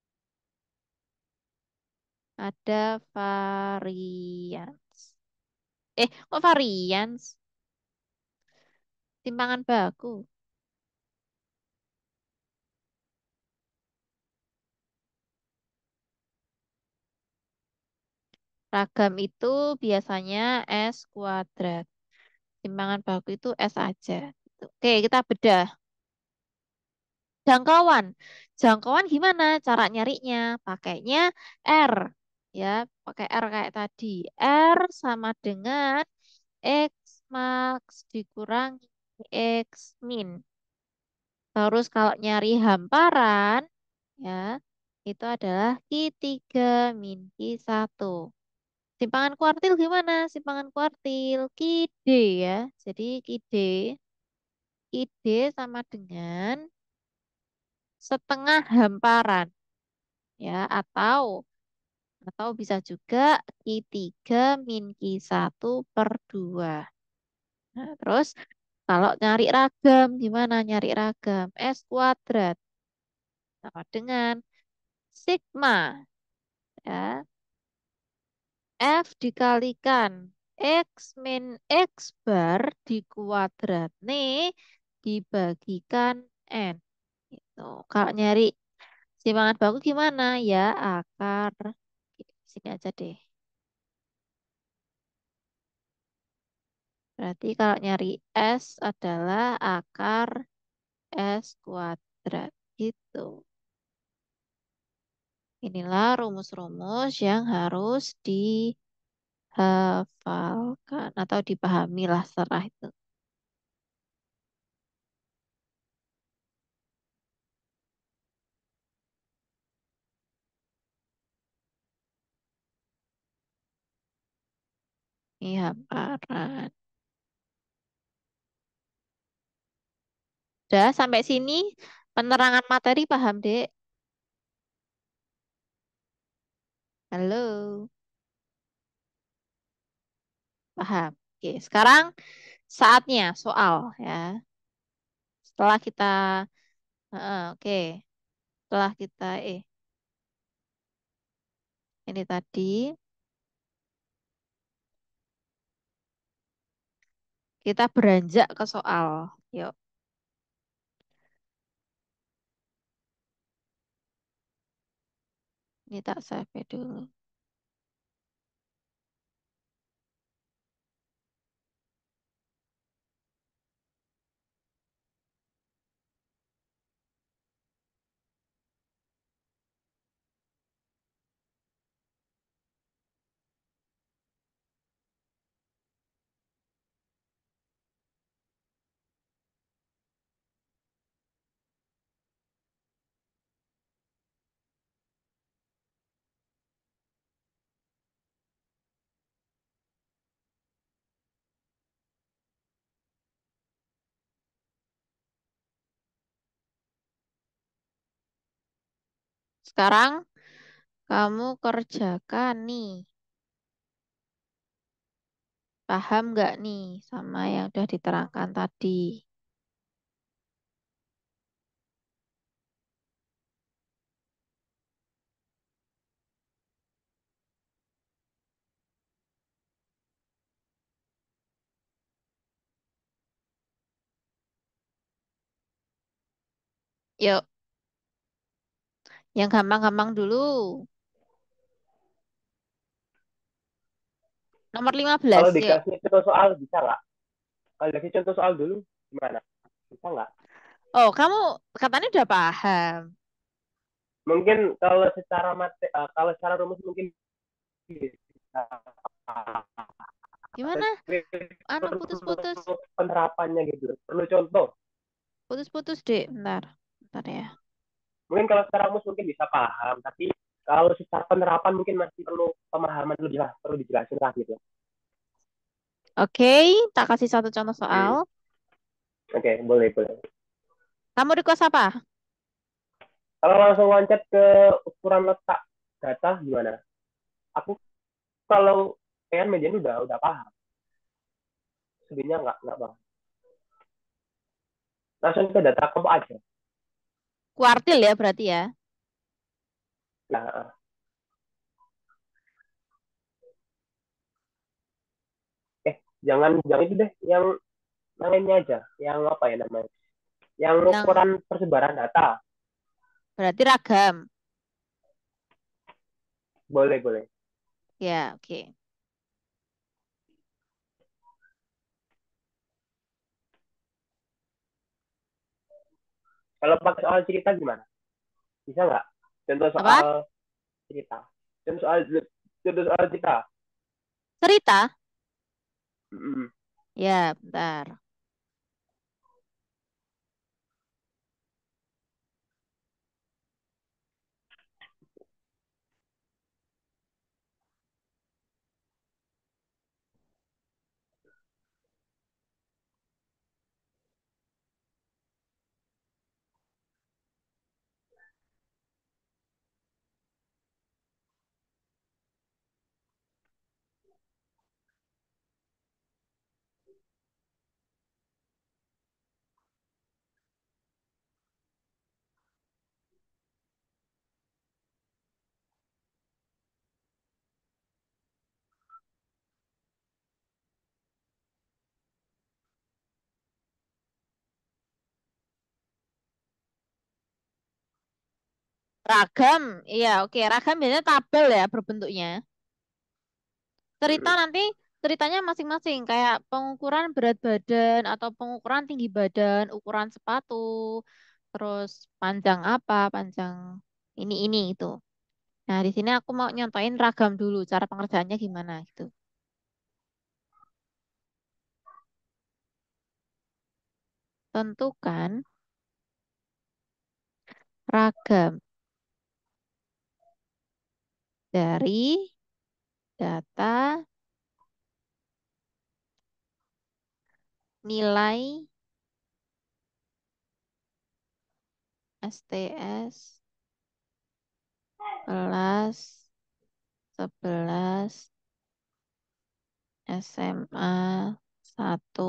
ada varians. Eh, kok varians? Simpangan baku. Ragam itu biasanya S kuadrat. Simpangan baku itu S aja. Gitu. Oke, kita bedah. Jangkauan. Jangkauan gimana cara nyarinya? Pakainya R. Ya, pakai R kayak tadi. R sama dengan X max dikurangi X min. Terus kalau nyari hamparan, ya, itu adalah Q tiga min Q satu. Simpangan kuartil gimana? Simpangan kuartil Q D ya. Jadi Q D, Q D sama dengan setengah hamparan ya, atau atau bisa juga Q tiga min Q satu per dua. Nah, terus kalau nyari ragam, gimana nyari ragam? S kuadrat sama dengan sigma ya. F dikalikan X min X bar dikuadrat nih dibagikan N. Gitu. Kalau nyari simpangan baku gimana? Ya akar. Sini aja deh. Berarti kalau nyari S adalah akar S kuadrat. Gitu. Inilah rumus-rumus yang harus dihafalkan atau dipahami lah setelah itu. Ini hamparan. Udah sampai sini penerangan materi paham, Dek? Halo, paham. Oke, sekarang saatnya soal ya. Setelah kita Heeh, oke, setelah kita eh ini tadi kita beranjak ke soal. Yuk, ini tak save dulu. Sekarang kamu kerjakan nih. Paham nggak nih sama yang udah diterangkan tadi? Yuk, yang gampang-gampang dulu. Nomor lima Kalau belas, yuk. dikasih contoh soal bisa nggak? Kalau dikasih contoh soal dulu gimana? Bisa nggak? Oh, kamu katanya udah paham. Mungkin kalau secara mate, uh, kalau secara rumus mungkin bisa. Gimana? Tapi Anu perlu putus-putus. penerapannya gitu. Perlu contoh. Putus-putus, Dek. Bentar. Bentar ya. Mungkin kalau secara rumus mungkin bisa paham, tapi kalau secara penerapan mungkin masih perlu pemahaman lebih lah, perlu dijelasin lah gitu. Oke, tak kasih satu contoh soal. Hmm. Oke, okay, boleh, boleh. Kamu request apa? Kalau langsung loncat ke ukuran letak data gimana? Aku kalau pengen median udah udah paham. Sebenarnya nggak nggak paham. Langsung ke data kelompok aja. Kuartil ya berarti ya. Nah, eh jangan jangan itu deh, yang lainnya aja, yang apa ya namanya? Yang Yang ukuran persebaran data. berarti ragam. Boleh, boleh. Ya, oke. Kalau pakai soal cerita gimana? Bisa nggak? Contoh soal Apa? cerita. Contoh soal contoh soal cerita. Cerita? Mm-mm. Ya, bentar. Ragam. Iya, oke. Ragam biasanya tabel ya berbentuknya. Cerita Mm-mm. nanti ceritanya masing-masing kayak pengukuran berat badan atau pengukuran tinggi badan, ukuran sepatu, terus panjang apa, panjang ini ini itu. Nah, di sini aku mau nyontoin ragam dulu cara pengerjaannya gimana gitu. Tentukan ragam dari data nilai S T S kelas sebelas S M A satu.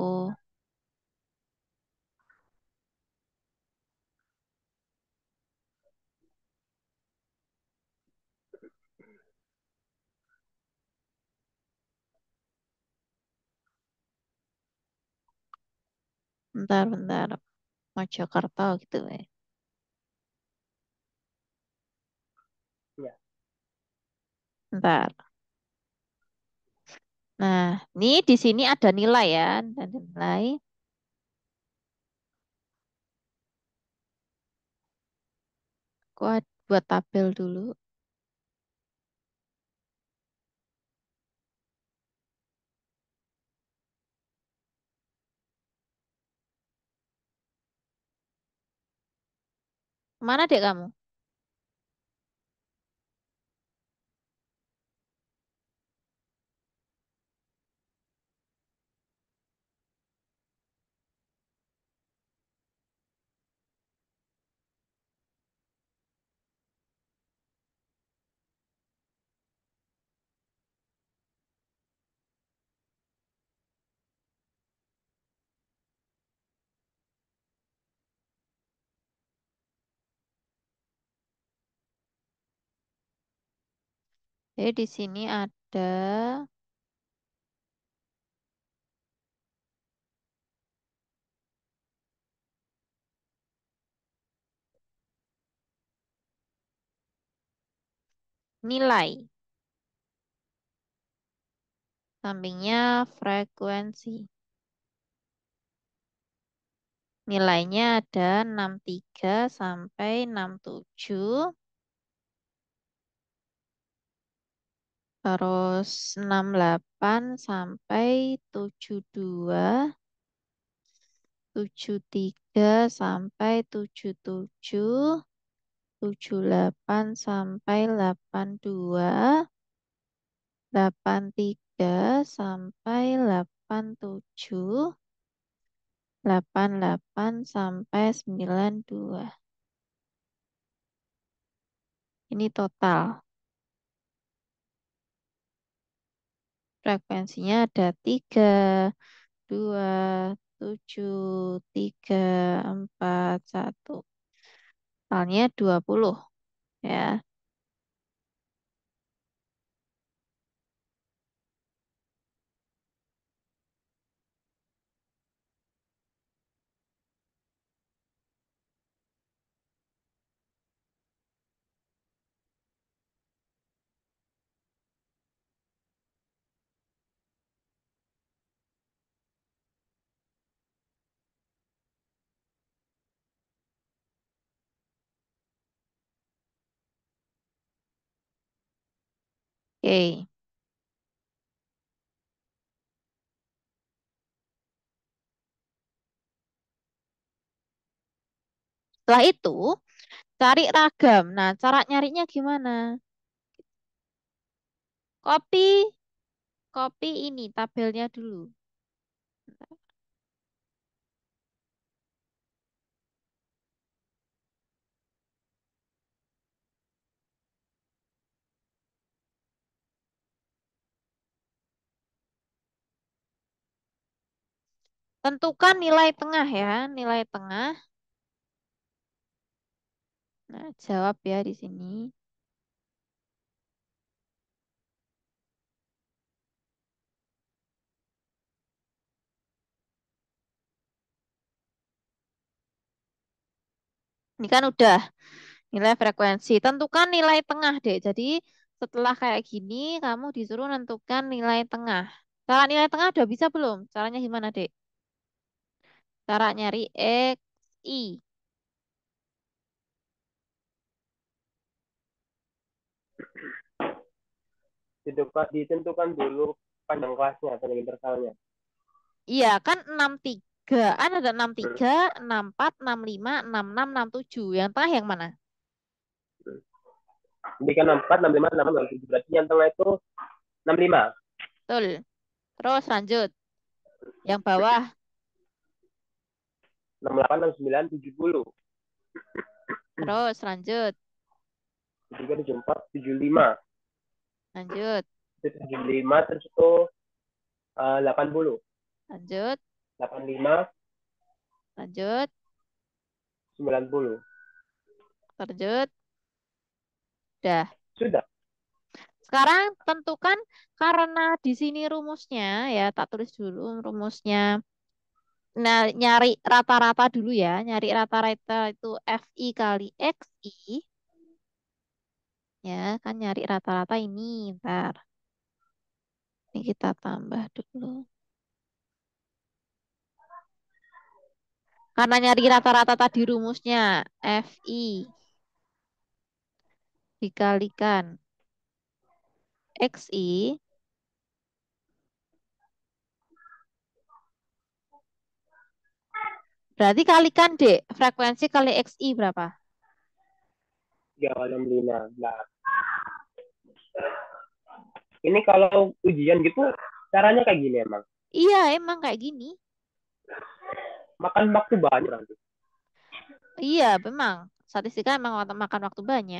Bentar, bentar. Mojokerto gitu ya. Ya. Bentar. Nah, ini di sini ada nilai ya. Ada nilai. Aku ad- buat tabel dulu. Mana dek kamu? Jadi di sini ada nilai. Sampingnya frekuensi. Nilainya ada enam puluh tiga sampai enam puluh tujuh. Terus enam puluh delapan sampai tujuh puluh dua, tujuh puluh tiga sampai tujuh puluh tujuh, tujuh puluh delapan sampai delapan puluh dua, delapan puluh tiga sampai delapan puluh tujuh, delapan puluh delapan sampai sembilan puluh dua. Ini total. Frekuensinya ada tiga, dua, tujuh, tiga, empat, satu. Totalnya dua puluh ya. Oke. Setelah itu, cari ragam. Nah, cara nyarinya gimana? Copy, copy ini tabelnya dulu. Tentukan nilai tengah ya, nilai tengah. Nah, jawab ya di sini. Ini kan udah nilai frekuensi. Tentukan nilai tengah, Dek. Jadi, setelah kayak gini, kamu disuruh nentukan nilai tengah. Cara nilai tengah udah bisa belum? Caranya gimana, Dek? Cara nyari X, Y. Ditentukan, ditentukan dulu panjang kelasnya, panjang intervalnya. Iya, kan enam puluh tiga. Kan ada enam puluh Hmm. tiga, enam puluh empat, enam puluh lima, enam puluh enam, enam puluh tujuh. Yang tengah yang mana? Jadi kan enam puluh empat, enam puluh lima, enam puluh enam, enam puluh tujuh. Berarti yang tengah itu enam puluh lima. Betul. Terus lanjut. Yang bawah. enam puluh delapan, enam puluh sembilan, tujuh puluh. Terus lanjut. tiga, tujuh, empat, tujuh puluh lima. Lanjut. Itu tujuh puluh lima, terus itu uh, delapan puluh. Lanjut. delapan puluh lima, Lanjut. sembilan puluh. Lanjut. Dah. Sudah. Sekarang tentukan karena di sini rumusnya ya, tak tulis dulu rumusnya. Nah, nyari rata-rata dulu ya. Nyari rata-rata itu F I kali X I. Ya, kan nyari rata-rata ini. Ntar. Ini kita tambah dulu. Karena nyari rata-rata tadi rumusnya F I dikalikan X I. Berarti kalikan dek. Frekuensi kali X I berapa? tiga kali enam puluh lima. Nah, ini kalau ujian gitu, caranya kayak gini emang. Iya, emang kayak gini. Makan waktu banyak nanti. Iya, memang. Statistika emang wak- makan waktu banyak.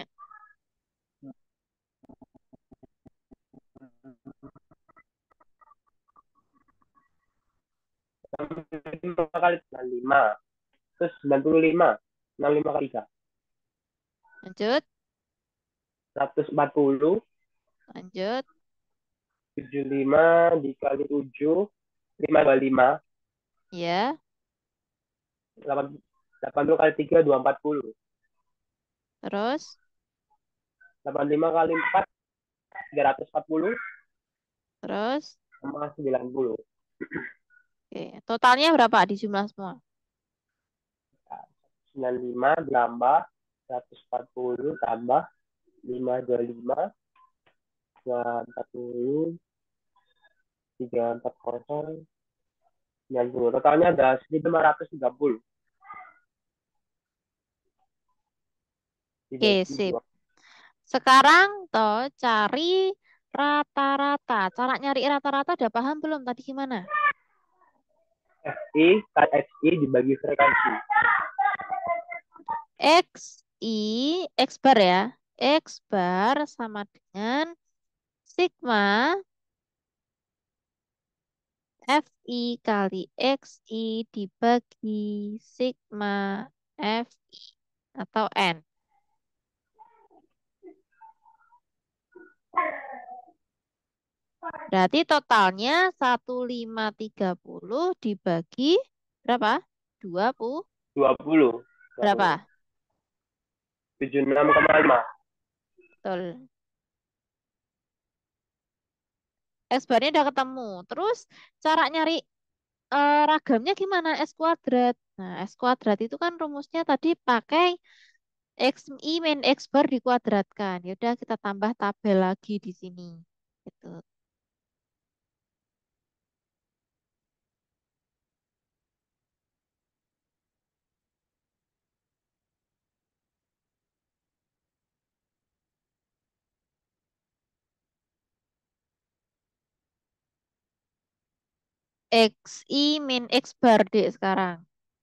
lima kali enam puluh lima. Terus sembilan puluh lima. enam puluh lima kali tiga. Lanjut, seratus empat puluh. lanjut. tujuh puluh lima dikali tujuh. lima kali lima. Ya, delapan puluh kali tiga, dua ratus empat puluh. terus, delapan puluh lima kali empat, tiga ratus empat puluh. terus. Sama sembilan puluh. Oke, totalnya berapa di jumlah semua? sembilan puluh lima tambah seratus empat puluh tambah lima ratus dua puluh lima X-nya empat puluh, tiga ratus empat puluh, sembilan puluh. Totalnya ada seribu lima ratus tiga puluh. Oke, Dibagi sip. dua. Sekarang toh cari rata-rata. Cara nyari rata-rata udah paham belum tadi gimana? F I kali X I dibagi frekuensi. X I, X bar ya. X bar sama dengan sigma F I kali X I dibagi sigma F I atau N. Berarti totalnya seribu lima ratus tiga puluh dibagi berapa? dua puluh dua puluh. dua puluh. berapa? tujuh puluh enam koma lima. Betul. X barnya udah ketemu. Terus cara nyari eh, ragamnya gimana? S kuadrat. Nah, S kuadrat itu kan rumusnya tadi pakai X I min X bar dikuadratkan. Ya udah kita tambah tabel lagi di sini. Gitu. X I min X bar deh sekarang.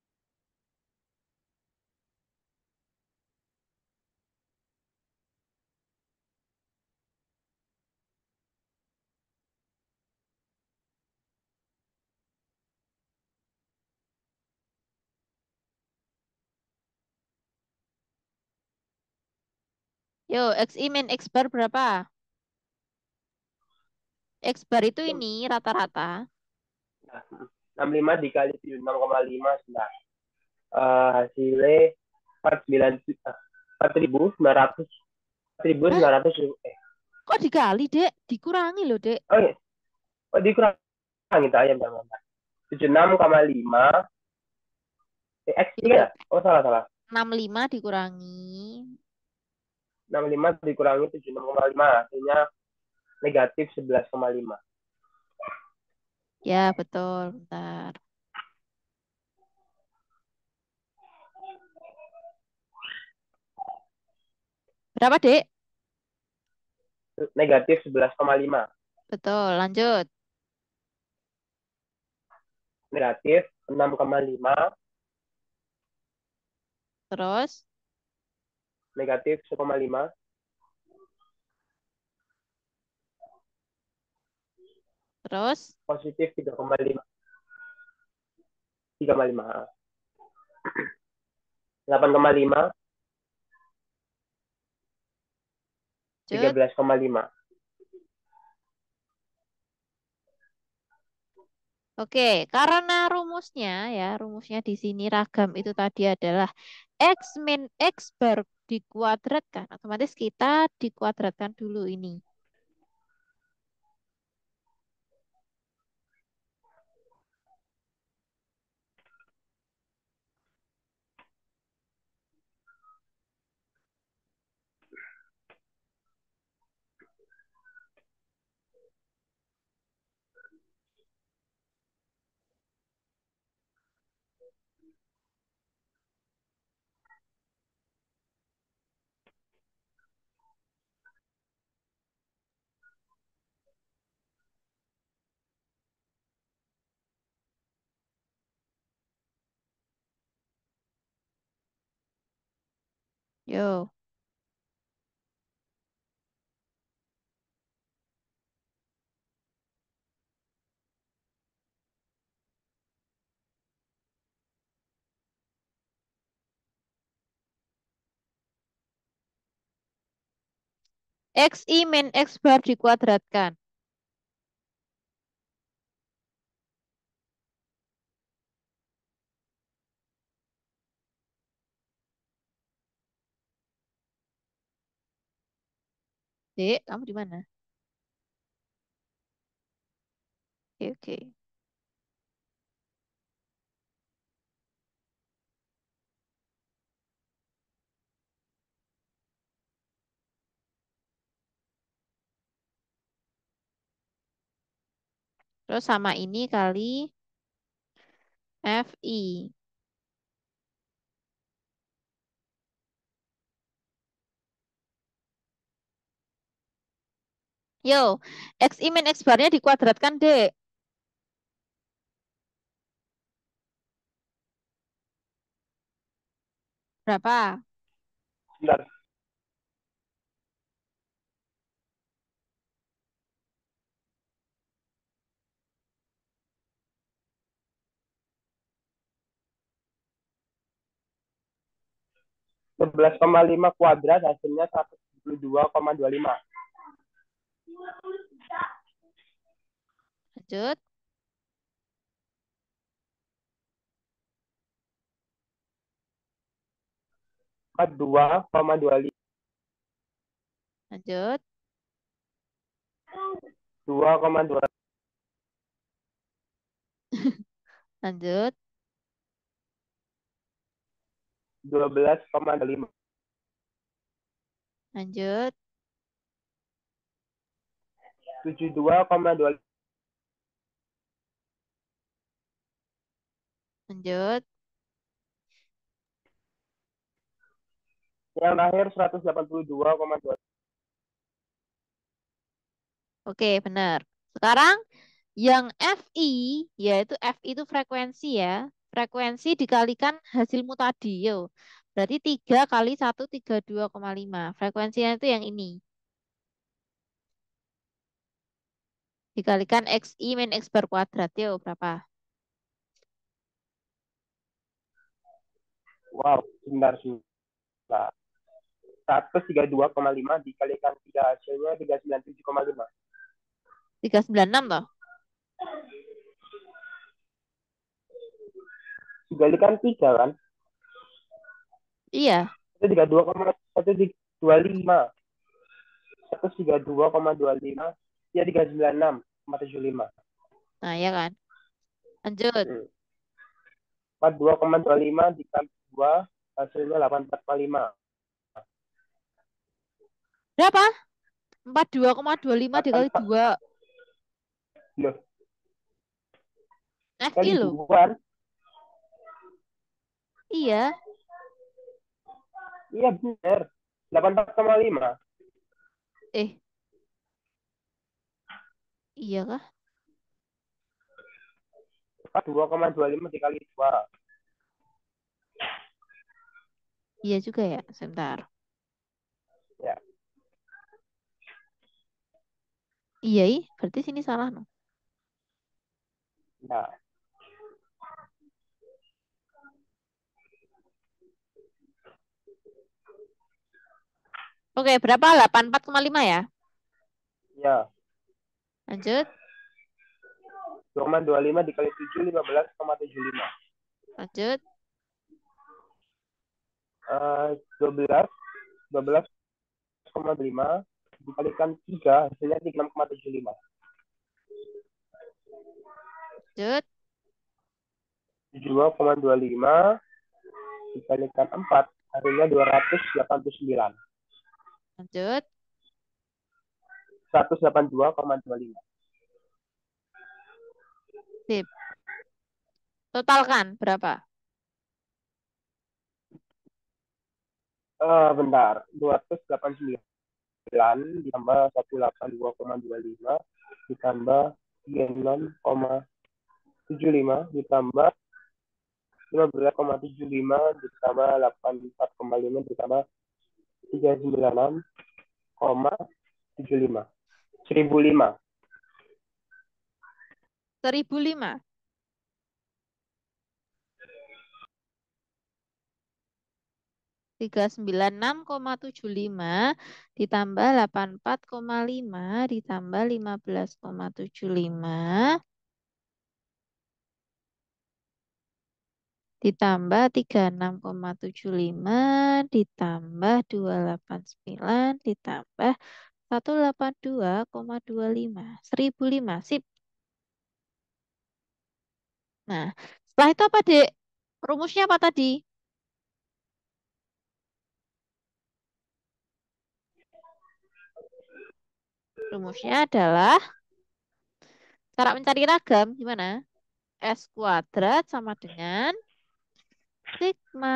Yo, X I min X bar berapa? X bar itu ini rata-rata. Nah, enam puluh lima dikali tujuh puluh enam koma lima sudah. Uh, hasilnya empat puluh sembilan empat ribu sembilan ratus empat ribu Hah? sembilan ratus eh Kok dikali, Dek? Dikurangi loh, Dek. oh iya, oh dikurangin itu ayam bang. tujuh puluh enam koma lima eh, X tiga Yo, ya? Oh salah salah. enam puluh lima dikurangi. enam puluh lima dikurangi tujuh puluh enam koma lima hasilnya negatif sebelas koma lima. Ya, betul. Bentar. Berapa, Dek? Negatif sebelas koma lima. Betul, lanjut. Negatif enam koma lima. Terus, Negatif satu koma lima. terus, Positif tiga koma lima. tiga koma lima. delapan koma lima. tiga lanjut. belas koma lima. Oke, karena rumusnya ya, rumusnya di sini ragam itu tadi adalah X min X bar dikuadratkan. Otomatis kita dikuadratkan dulu ini. Yo, X I min X bar dikuadratkan. Dek, kamu di mana? Oke, oke. Terus sama ini kali F I. Yo, X I min X barnya dikuadratkan, Dek. Berapa? Bentar. sebelas koma lima kuadrat hasilnya seratus tujuh puluh dua koma dua puluh lima. Lanjut, empat puluh dua koma dua puluh lima. lanjut, dua koma dua. lanjut, dua belas koma dua puluh lima. lanjut, tujuh puluh dua koma dua puluh lima. lanjut. Yang terakhir seratus delapan puluh dua koma dua. Oke, benar. Sekarang yang F I, yaitu F I itu frekuensi ya. Frekuensi dikalikan hasilmu tadi, yo. Berarti tiga kali seratus tiga puluh dua koma lima. Frekuensinya itu yang ini. Dikalikan X I min X bar kuadrat, yo. Berapa? Wow, sebentar sih. seratus tiga puluh dua koma lima dikalikan tiga hasilnya tiga ratus sembilan puluh tujuh koma lima. tiga ratus sembilan puluh enam toh? Dikalikan tiga kan? Iya. Itu tiga puluh dua koma satu dua puluh lima. seratus tiga puluh dua koma dua puluh lima ya tiga ratus sembilan puluh enam koma tujuh puluh lima. Nah, ya kan? Lanjut. Hmm. empat puluh dua koma dua puluh lima dikali dua hasilnya delapan puluh empat koma lima. Berapa? empat puluh dua koma dua puluh lima dikali empat puluh empat. dua. Loh, F I kali loh. dua. Iya. Iya benar. delapan puluh empat koma lima. Eh, iya kah? empat puluh dua koma dua puluh lima dikali dua. Iya juga ya. Sebentar. Ya. Iya, ih. Berarti sini salah, no. Nah, Oke, berapa? delapan puluh empat koma lima ya? ya. Lanjut. dua koma dua puluh lima dikali tujuh lima belas koma tujuh puluh lima. Lanjut. Uh, dua belas dua belas koma lima dikalikan tiga hasilnya tiga puluh enam koma tujuh puluh lima. Lanjut. dua koma dua puluh lima dikalikan empat hasilnya dua ratus delapan puluh sembilan. Lanjut. seratus delapan puluh dua koma dua puluh lima. Sip. Totalkan berapa? Uh, bentar, dua ratus delapan puluh sembilan ditambah seratus delapan puluh dua koma dua puluh lima ditambah tiga puluh enam koma tujuh puluh lima ditambah lima belas koma tujuh puluh lima ditambah delapan puluh empat koma lima ditambah tiga ratus sembilan puluh enam koma tujuh puluh lima. seribu lima. seribu lima. tiga ratus sembilan puluh enam koma tujuh puluh lima ditambah delapan puluh empat koma lima ditambah lima belas koma tujuh puluh lima ditambah tiga puluh enam koma tujuh puluh lima ditambah dua ratus delapan puluh sembilan ditambah seratus delapan puluh dua koma dua puluh lima. seribu lima. Sip. Nah, setelah itu apa, Dek? Rumusnya apa tadi? Rumusnya adalah Cara mencari ragam gimana? S kuadrat sama dengan sigma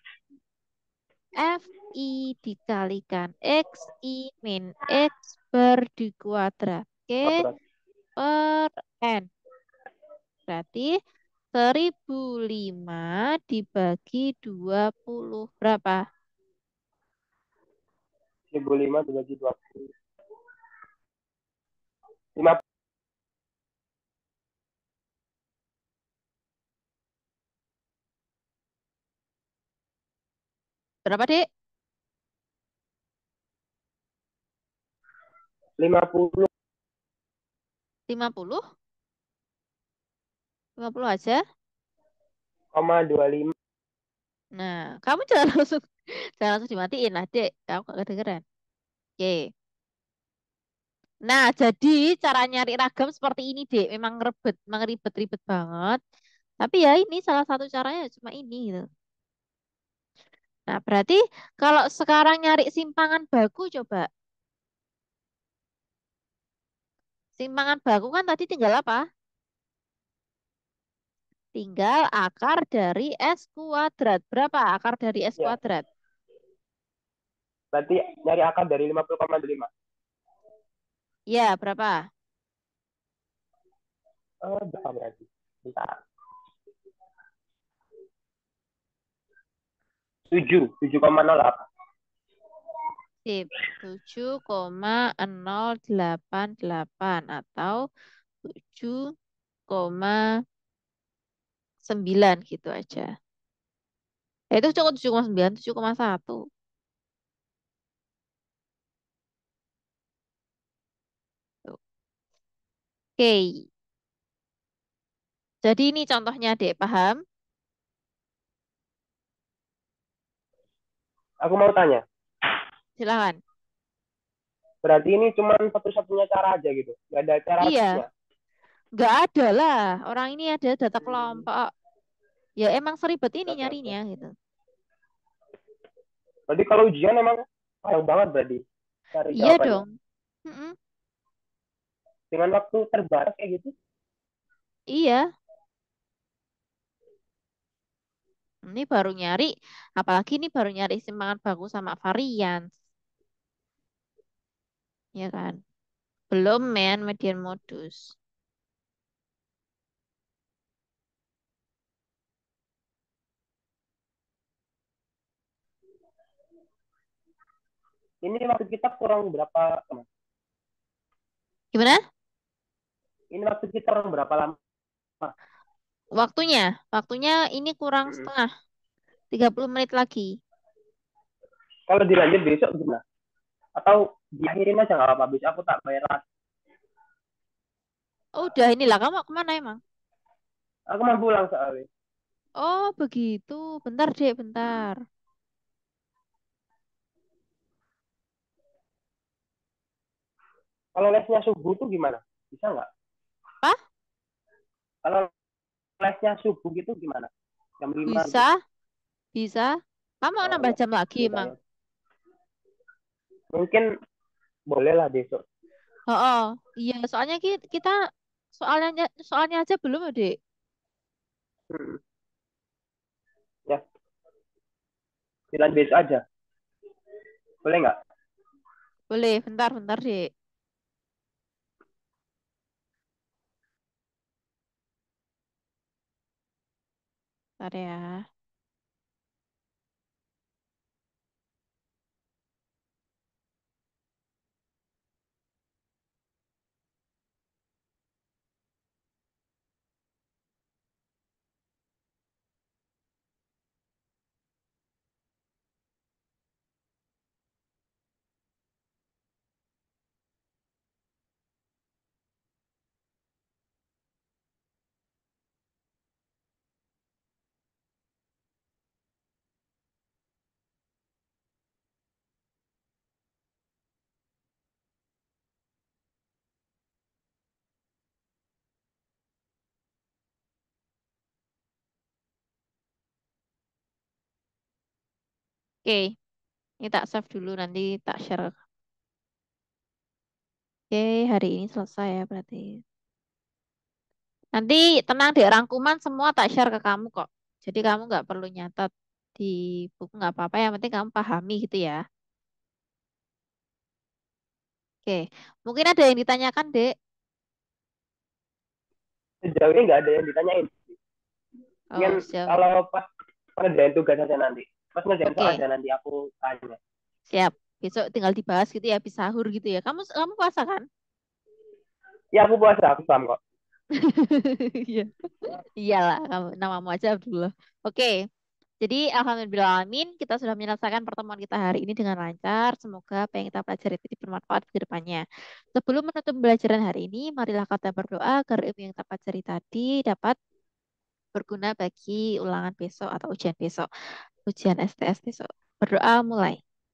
Fi dikalikan Xi min X per dikuadrat. Oke, Kuadrat. per N. Berarti seribu lima dibagi dua puluh. Berapa? seribu lima dibagi dua puluh. lima, Berapa, Dek? lima puluh lima puluh? lima puluh aja? koma dua puluh lima. Nah, kamu jangan langsung jangan langsung dimatiin lah, Dek. Kamu gak kedengeran. Oke. Nah, jadi cara nyari ragam seperti ini, Dek. Memang ribet, memang ribet-ribet banget. Tapi ya ini salah satu caranya cuma ini gitu. Nah, berarti kalau sekarang nyari simpangan baku coba. Simpangan baku kan tadi tinggal apa? Tinggal akar dari S kuadrat. Berapa akar dari S Ya, kuadrat? berarti nyari akar dari lima puluh koma dua puluh lima. Ya, berapa? Eh, berapa berarti? Bentar. tujuh, tujuh koma nol delapan. Sip. tujuh koma nol delapan delapan atau tujuh koma sembilan gitu aja. Ya, itu cukup tujuh koma sembilan, tujuh koma satu. Tuh. Oke. Jadi ini contohnya, Dek. Paham? Aku mau tanya, Silakan. berarti ini cuma satu-satunya cara aja gitu? Nggak ada cara Iya, resminya? nggak ada lah. Orang ini ada data Hmm, kelompok. Ya emang seribet ini oke, oke. nyarinya gitu. Berarti kalau ujian emang sayang banget berarti cari Iya jawabannya. dong. Mm-mm. Dengan waktu terbatas kayak gitu. Iya, ini baru nyari, apalagi ini baru nyari simpangan baku sama varian, ya kan? Belum men median modus. Ini waktu kita kurang berapa lama? Gimana? Ini waktu kita kurang berapa lama? Waktunya, waktunya ini kurang Hmm. setengah, tiga puluh menit lagi. Kalau dilanjut besok gimana? Atau diakhirin aja nggak apa-apa, besok aku tak bayar lagi. Oh, udah inilah, kamu mau kemana emang? Aku mau pulang soalnya. Oh, begitu. Bentar, Dek, Hmm. bentar. Kalau lesnya subuh tuh gimana? Bisa nggak? Apa? Kalau lesnya subuh gitu gimana? Jam lima gitu. Bisa, bisa. Kamu mau Oh nambah ya, jam lagi beda emang? ya. Mungkin boleh lah besok. Oh, oh. Iya, soalnya ki- kita soalnya soalnya aja belum ya, Dek. Hmm. Ya, dilanjut besok aja. Boleh nggak? Boleh, bentar, bentar, Dek. Bentar ya. Oke, ini tak save dulu nanti tak share. Oke, hari ini selesai ya berarti. Nanti tenang deh, rangkuman semua tak share ke kamu kok. Jadi kamu nggak perlu nyatat di buku nggak apa-apa. Yang penting kamu pahami gitu ya. Oke, mungkin ada yang ditanyakan, Dek. Sejauh ini nggak ada yang ditanyain. Mungkin Oh, siap. kalau pas ngerjain tugas aja nanti. Pas ngerjain soal Oke, aja nanti aku tanya. siap. Besok tinggal dibahas gitu ya, habis sahur gitu ya. Kamu kamu puasa kan? Ya aku puasa, aku paham kok. Iya. Iyalah, kamu namamu aja Abdullah. Oke. Jadi alhamdulillahalamin kita sudah menyelesaikan pertemuan kita hari ini dengan lancar. Semoga apa yang kita pelajari itu bermanfaat ke depannya. Sebelum menutup pembelajaran hari ini, marilah kita berdoa agar ilmu yang kita pelajari tadi dapat berguna bagi ulangan besok atau ujian besok, ujian S T S besok. Berdoa mulai.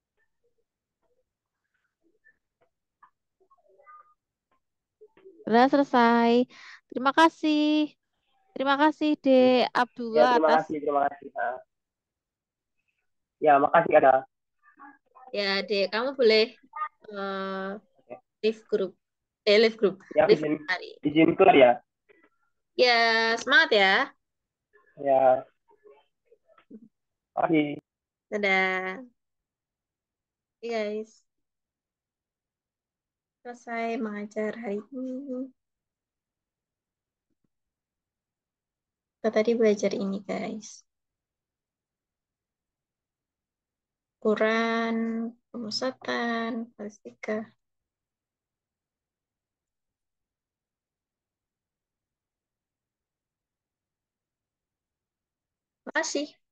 Sudah selesai. Terima kasih. Terima kasih, Dek Ya Abdullah terima atas kasih, terima kasih. Nah, ya makasih ada. Ya, Dek, kamu boleh eh leave group. Eh, leave group. Ya aku Leave izin hari. izin keluar ya. Ya, semangat ya. Ya, makasih. Dadah. Oke, guys. Selesai mengajar hari ini. Kita tadi belajar ini, guys. Ukuran, pemusatan, plastika. Makasih.